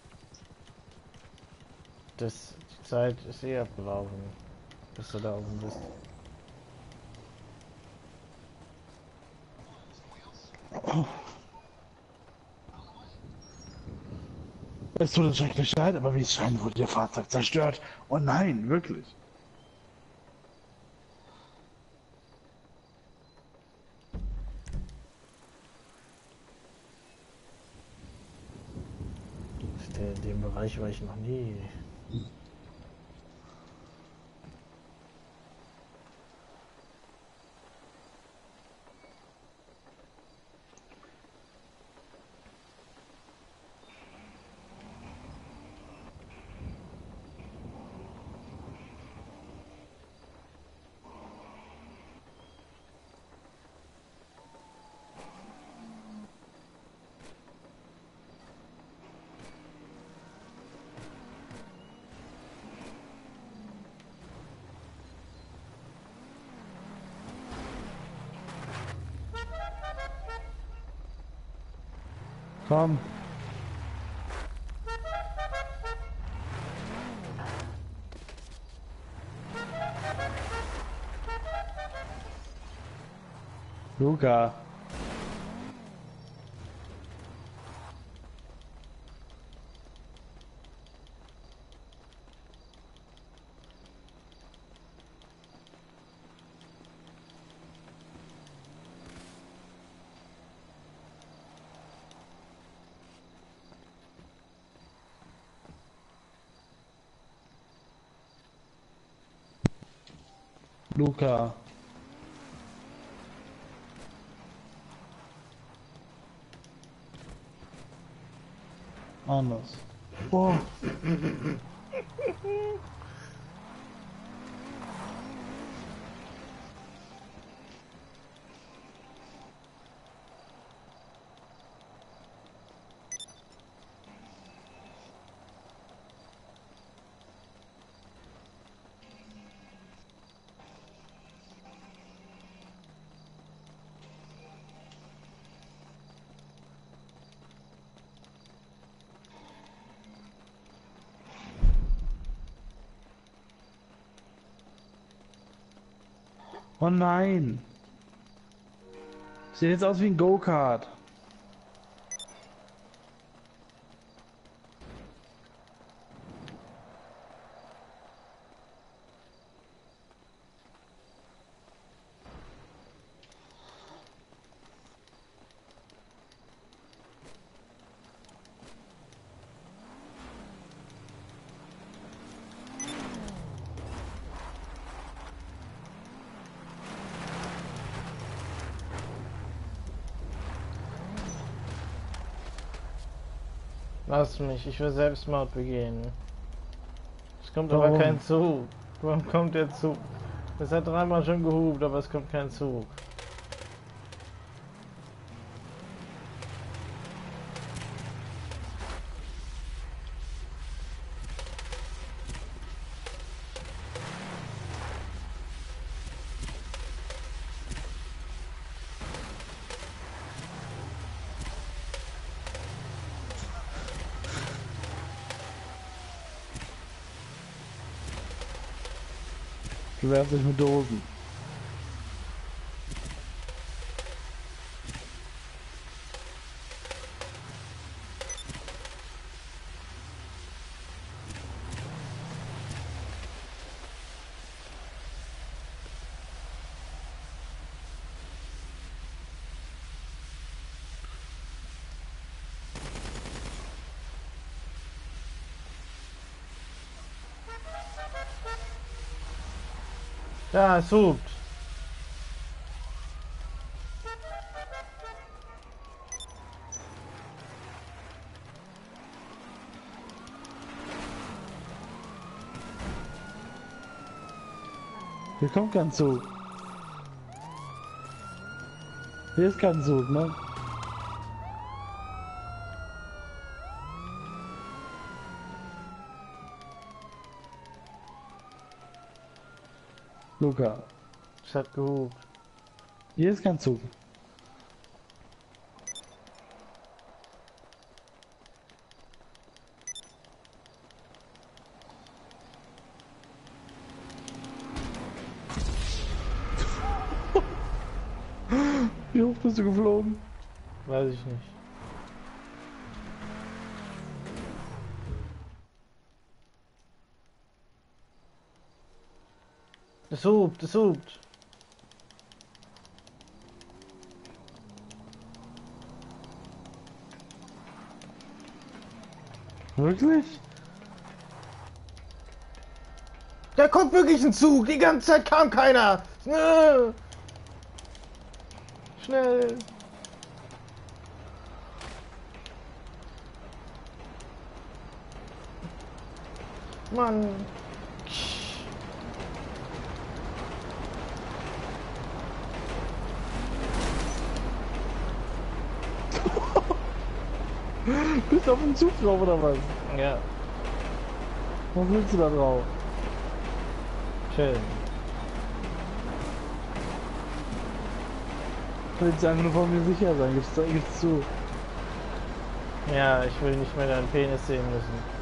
Das, die Zeit ist eh abgelaufen. Bis du da oben bist. Es tut uns schrecklich leid, aber wie es scheint, wurde Ihr Fahrzeug zerstört. Oh nein, wirklich. In dem Bereich war ich noch nie. Komm. Luca. Luca. Anders. Boah. Oh nein. Sieht jetzt aus wie ein Go-Kart. Lass mich, ich will Selbstmord begehen. Es kommt Warum? aber kein Zug. Warum kommt der Zug? Es hat dreimal schon gehupt, aber es kommt kein Zug. Du werfst dich mit Dosen. Ja, es hupt. Hier kommt kein Zug. Hier ist kein Zug, ne? Luca, Es hat gehupt. hier ist kein Zug. Wie hoch bist du geflogen? Weiß ich nicht. Es hupt, es hupt. Wirklich? Da kommt wirklich ein Zug. Die ganze Zeit kam keiner. Schnell. Schnell. Mann. Bist du auf dem Zug drauf oder was? Ja, Was willst du da drauf? schön. Willst du einfach nur von mir sicher sein? Gibst du gibst zu? Ja, ich will nicht mehr deinen Penis sehen müssen.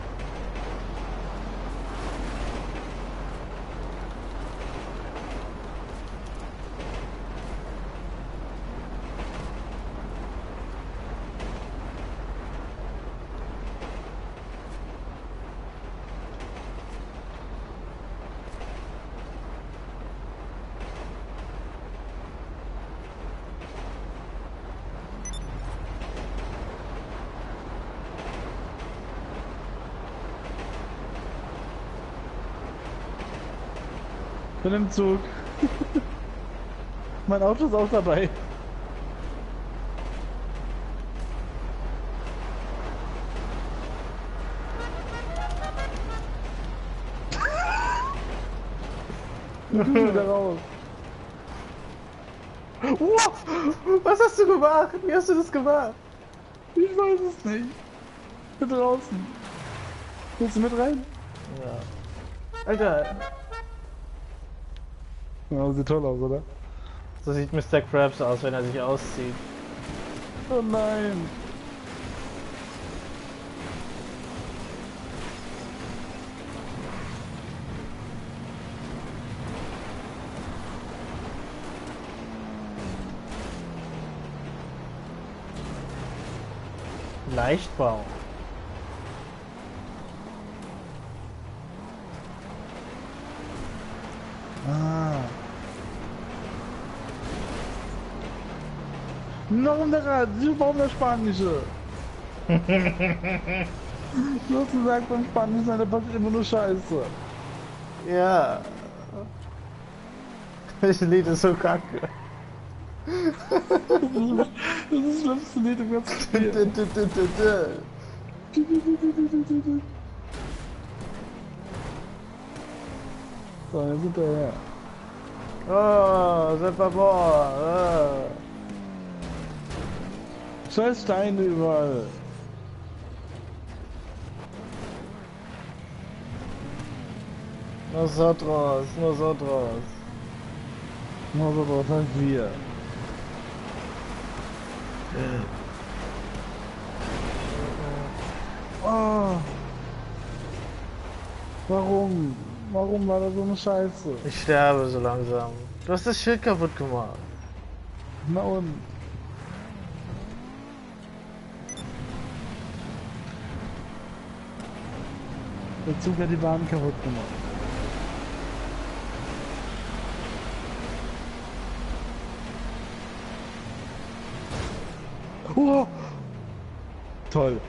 Bin im Zug. Mein Auto ist auch dabei. Ich bin wieder raus. Wow, was hast du gemacht? Wie hast du das gemacht? Ich weiß es nicht. Ich bin draußen. Willst du mit rein? Ja. Alter, Ja, sieht toll aus, oder? so sieht Mister Krabs aus, wenn er sich auszieht. Oh nein. Leichtbau. Ah. Noch ein Rad, warum der Spanische? Du hast gesagt, beim Spanischen eine passiert immer nur Scheiße. Ja. Das Lied ist so kacke. Das ist das schlimmste Lied im ganzen Spiel. So, jetzt sind wir her. Oh, c'est pas bon. Oh. Scheiß Steine überall. Nosotros, nosotros. Nosotros heißt wir. Oh. Warum? Warum war das so eine Scheiße? Ich sterbe so langsam. Du hast das Schild kaputt gemacht. Na und? Der Zug hat die Bahn kaputt gemacht. Oh. Toll.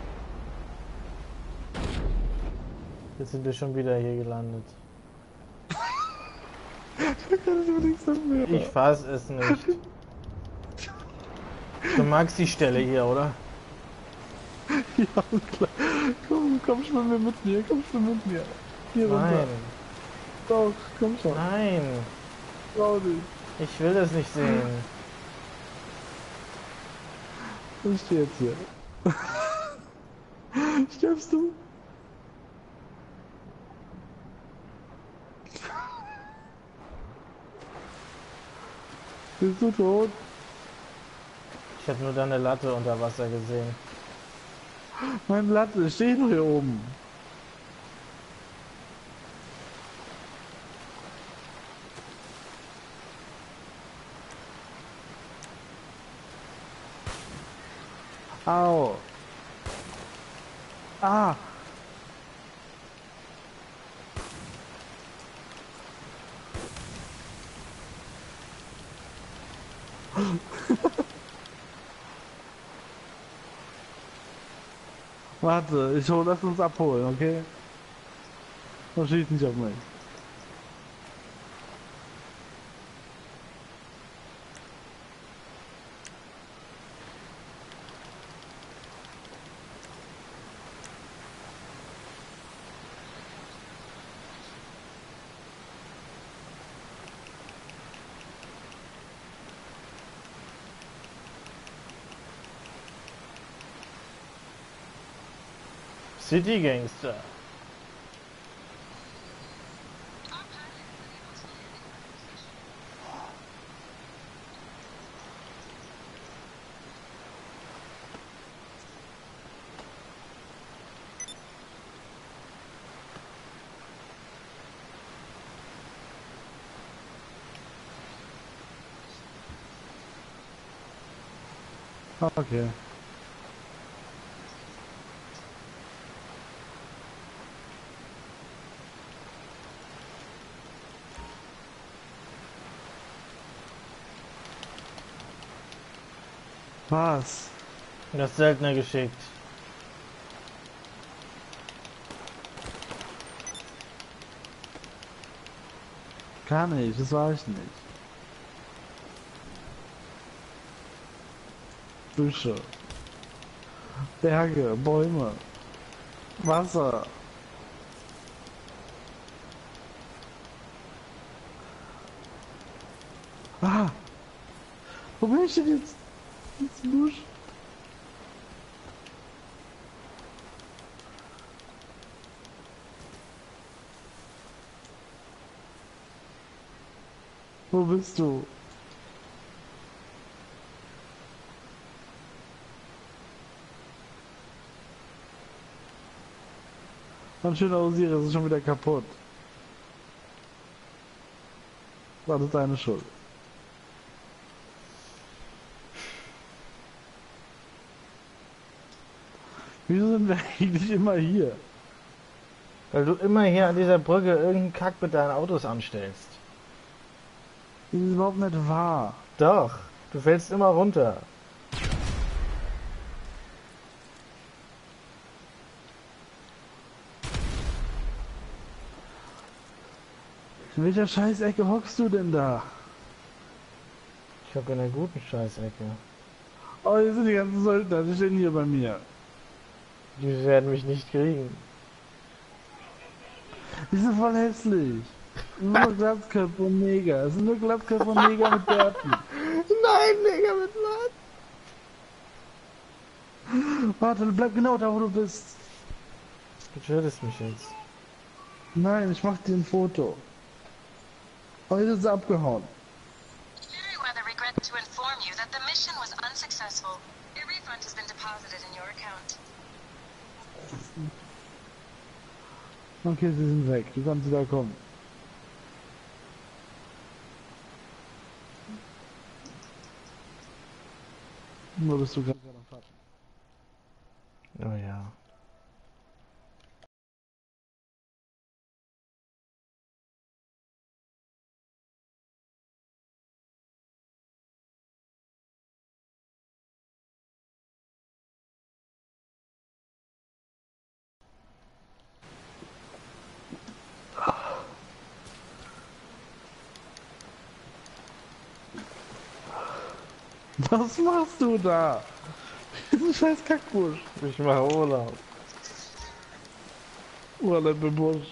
Jetzt sind wir schon wieder hier gelandet. Da kann ich aber nichts dafür. Ich fass es nicht. Du magst die Stelle hier, oder? Ja, klar. Komm, komm, schwimm mir mit mir. Komm, schwimm mit mir. Hier runter. Nein. Doch, komm schon. Nein. Trau dich. Ich will das nicht sehen. Ich stehe jetzt hier. Stirbst du? Bist du tot? Ich habe nur deine Latte unter Wasser gesehen. Mein Latte steht doch hier oben. Au. Ah. Warte, ich hol, lass uns abholen, okay? Und schieß nicht auf mich. City Gangster. Okay. Was? Das Seltener geschickt. Gar nicht, das war ich nicht. Büsche. Berge, Bäume. Wasser. Ah! Wo bin ich denn jetzt? Jetzt Busch. Wo bist du? Ein schöner Osiris ist schon wieder kaputt. War das deine Schuld? Wieso sind wir eigentlich immer hier? Weil du immer hier an dieser Brücke irgendeinen Kack mit deinen Autos anstellst. Das ist überhaupt nicht wahr. Doch, du fällst immer runter. In welcher Scheißecke hockst du denn da? Ich hocke in einer guten Scheißecke. Oh, hier sind die ganzen Söldner, die stehen hier bei mir. Die werden mich nicht kriegen. Die sind voll hässlich. Nur Glatzköpfe und Neger. Es sind nur Glatzköpfe und Neger mit Bärten. Nein, Neger mit Bart. Warte, bleib genau da, wo du bist. Du tötest mich jetzt. Nein, ich mach dir ein Foto. Heute ist sie abgehauen. Meriwether regrets to inform you that the mission was unsuccessful. Your refund has been deposited in your account. Okay, sie sind weg. Du kannst wieder kommen. Nur bist du gerade am Fahren. Oh ja. Was machst du da? Diesen scheiß Kackbusch. Ich mache Urlaub. Urlaub im Busch.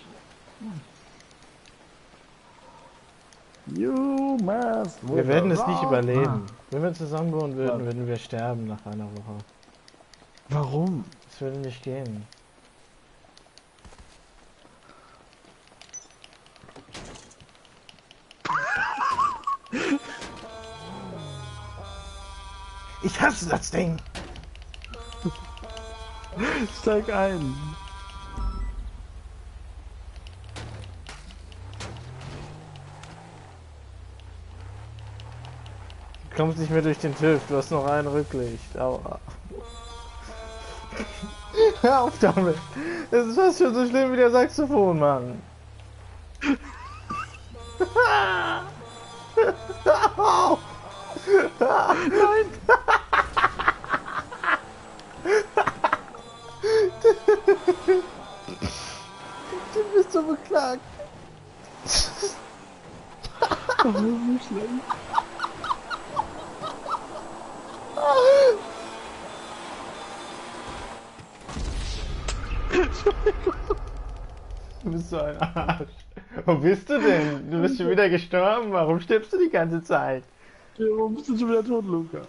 You must. Wir werden es nicht überleben. Ah. Wenn wir zusammen wohnen würden, würden wir sterben nach einer Woche. Warum? Das würde nicht gehen. Ich hasse das Ding! Steig ein. Du kommst nicht mehr durch den TÜV, du hast noch ein Rücklicht. Aua. Hör auf damit! Das ist fast schon so schlimm wie der Saxophon, Mann! Nein! Du bist so beklagt. Oh, das ist nicht schlimm. Du bist so ein Arsch. Wo bist du denn? Du bist schon wieder gestorben. Warum stirbst du die ganze Zeit? Ja, warum bist du schon wieder tot, Luca?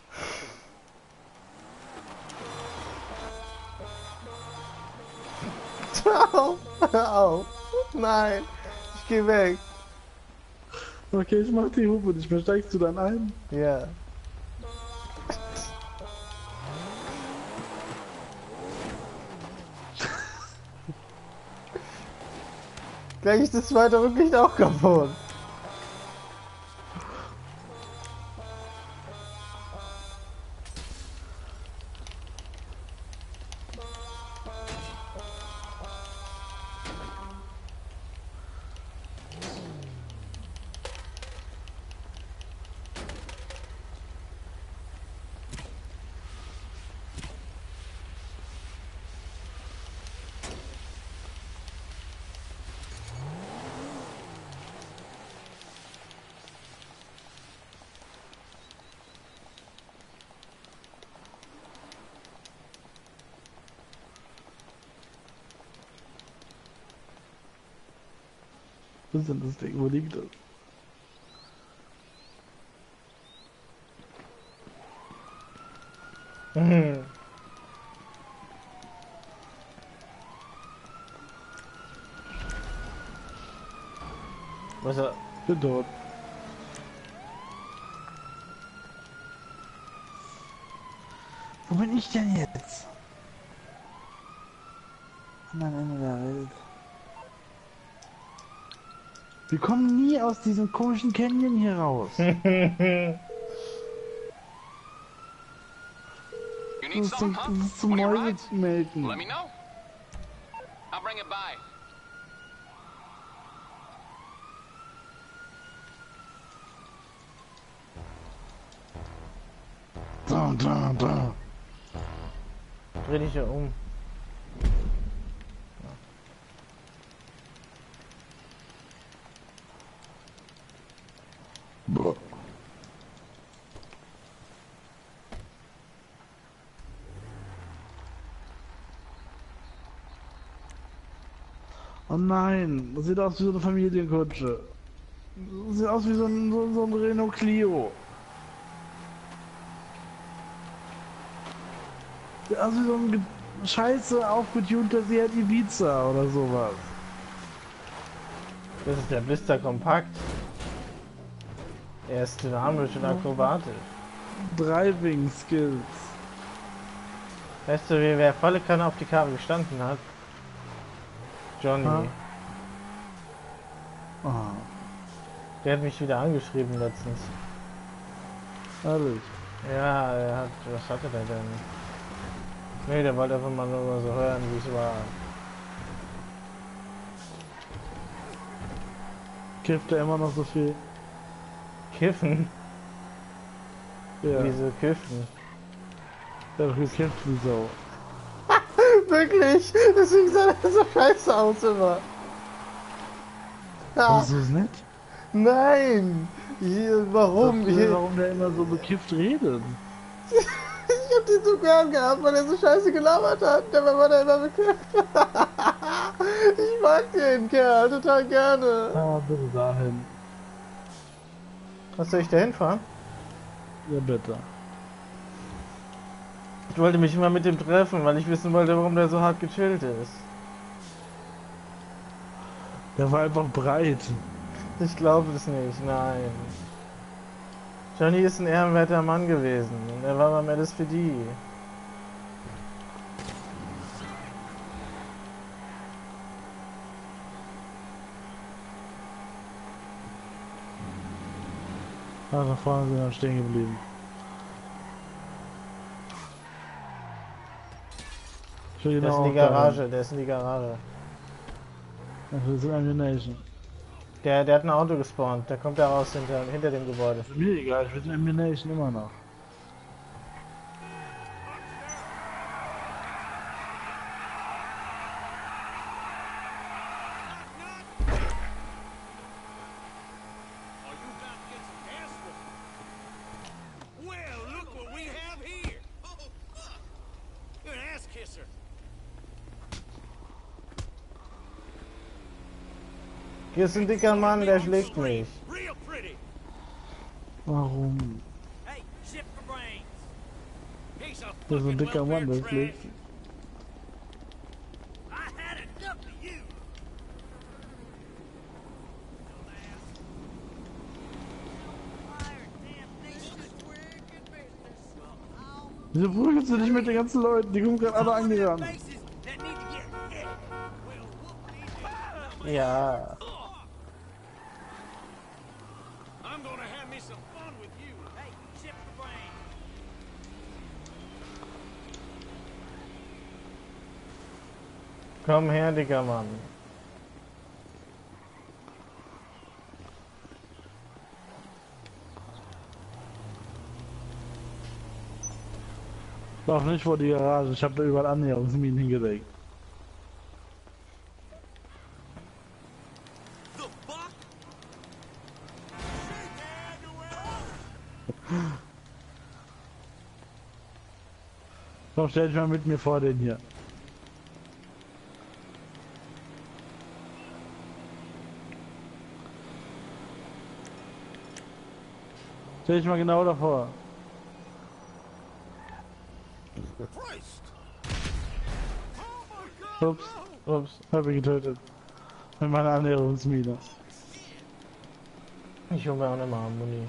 Hör auf! Hör auf! Nein! Ich geh weg! Okay, ich mach die Hupe nicht mehr. Steigst du dann ein? Ja. Gleich ist das zweite Rücklicht auch kaputt. Was ist denn das Ding? Wo liegt das? Mhm. Was er? Ich bin tot. Wo bin ich denn jetzt? Am anderen Ende der Welt. Wir kommen nie aus diesem komischen Canyon hier raus. You Need ist some, zum, huh? das ist zum One of your Mäuse rides? melken. Let me know. I'll bring it by. Da, da, da. Dreh dich ja um. Boah. Oh nein, das sieht aus wie so eine Familienkutsche. Das sieht aus wie so ein, so, so ein Renault Clio. Sieht aus wie so ein ge- scheiße aufgetunter Seat Ibiza oder sowas. Das ist der Blister Kompakt. Er ist dynamisch und akrobatisch. Driving Skills. Weißt du, wie wer volle Kanne auf die Karre gestanden hat? Johnny. Ha? Ah, Der hat mich wieder angeschrieben letztens. ehrlich. Ja, er hat. Was hatte der denn? Nee, der wollte einfach mal nur so hören, wie es war. Kifft er immer noch so viel? Kiffen? Ja, Wieso kiffen? der hat gekifft wie Sau. Wirklich? Deswegen sah er so scheiße aus immer. Ja. Das ist nett. Nein! Hier, warum? Ich Hier, warum der immer so bekifft redet. ich hab den so gern gehabt, weil er so scheiße gelabert hat. Der war da immer bekifft. Ich mag den Kerl total gerne. Ah, bitte dahin. Was soll ich da hinfahren? Ja, bitte. Ich wollte mich immer mit dem treffen, weil ich wissen wollte, warum der so hart gechillt ist. Der war einfach breit. Ich glaube es nicht, nein. Johnny ist ein ehrenwerter Mann gewesen. Er war beim L S P D. Ah, da vorne sind wir stehen geblieben. Ich will Der ist genau in die auch dahin. Garage, der ist in die Garage. Ach, wir sind Ammunition. Der, der hat ein Auto gespawnt, der kommt da raus hinter, hinter dem Gebäude. Ist mir egal, ich will Ammunition immer noch. Are you about to get some ass whooping? Well, look what we have here. Oh, fuck. You're an ass kisser. Hier ist ein dicker Mann, der schlägt mich. Real pretty. Warum? Hey, ship for brains. He's a Das ist ein fucking dicker Mann, welfare der schlägt. trash. I had enough of you. Wieso prügelst du dich mit den ganzen Leuten? Die kommen gerade alle angerannt. Faces that need to get hit. Well, whoop these. Ja. I'm gonna have me some fun with you. Hey, ship for brains. Komm her, dicker Mann. Lauf nicht vor die Garage, ich habe da überall Annäherungsminen hingelegt. The fuck? Komm, stell dich mal mit mir vor den hier. Stell dich mal genau davor. Christ! Ups, ups, hab ihn getötet. Mit meiner Annäherungsmine. Ich hole mir auch nochmal Muni.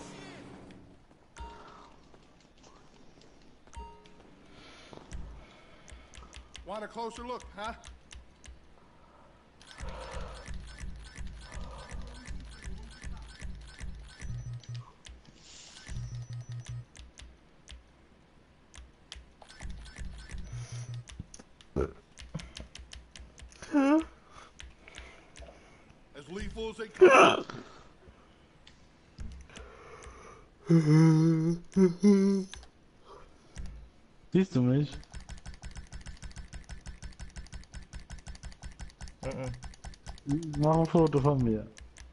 Want a closer look, huh? As lethal as they come. Siehst du mich? Mhm. Mach ein Foto von mir.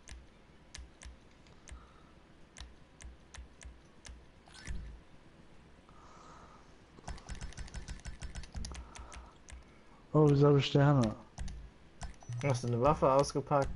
Oh, wieso habe ich Sterne? Hast du eine Waffe ausgepackt?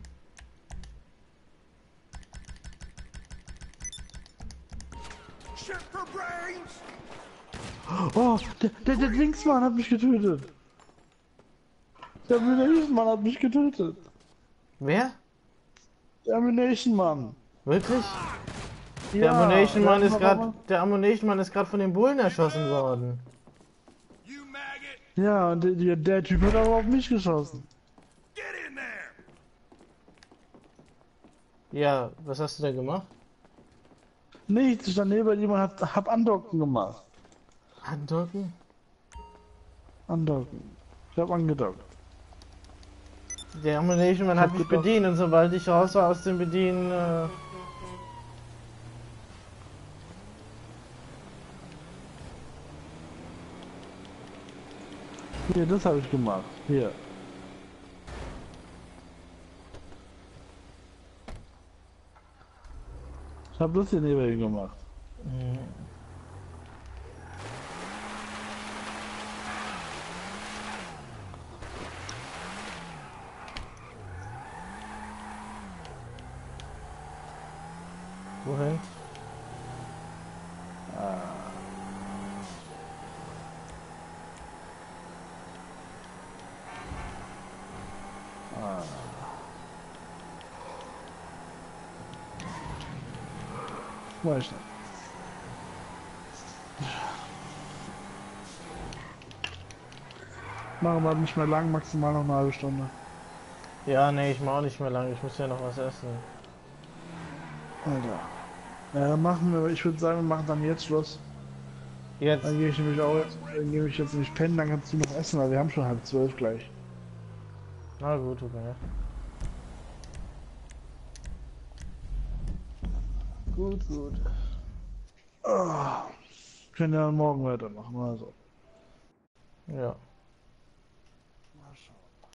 Shit for brains! Oh, der, der, der Linksmann hat mich getötet. Der Ammunition-Mann hat mich getötet. Wer? Der Ammunition-Mann. Wirklich? Der Ja, Ammunition Mann der ist hat gerade, aber- der Ammunition Mann ist gerade von den Bullen erschossen worden. You maggot! Ja, und der, der, der Typ hat aber auf mich geschossen. Get in there! Ja, was hast du da gemacht? Nichts, ich stand neben ihm und hab, hab Andocken gemacht. Andocken? Andocken. Ich hab angedockt. Der Ammunition Mann Ich hat hab mich gedacht- bedient und sobald ich raus war aus dem Bedienen, äh, Hier, das habe ich gemacht. Hier. Ich hab das hier neben ihm gemacht. wohin? Weiß nicht. Machen wir nicht mehr lang, maximal noch eine halbe Stunde. Ja, nee, ich mach auch nicht mehr lang, ich muss ja noch was essen. Alter. Ja, dann machen wir, ich würde sagen, wir machen dann jetzt Schluss. Jetzt? Dann gehe ich nämlich auch jetzt, dann gehe ich jetzt nicht pennen, dann kannst du noch essen, weil wir haben schon halb zwölf gleich. Na gut, okay. Gut, gut. Oh. Können ja morgen weitermachen, also. Ja.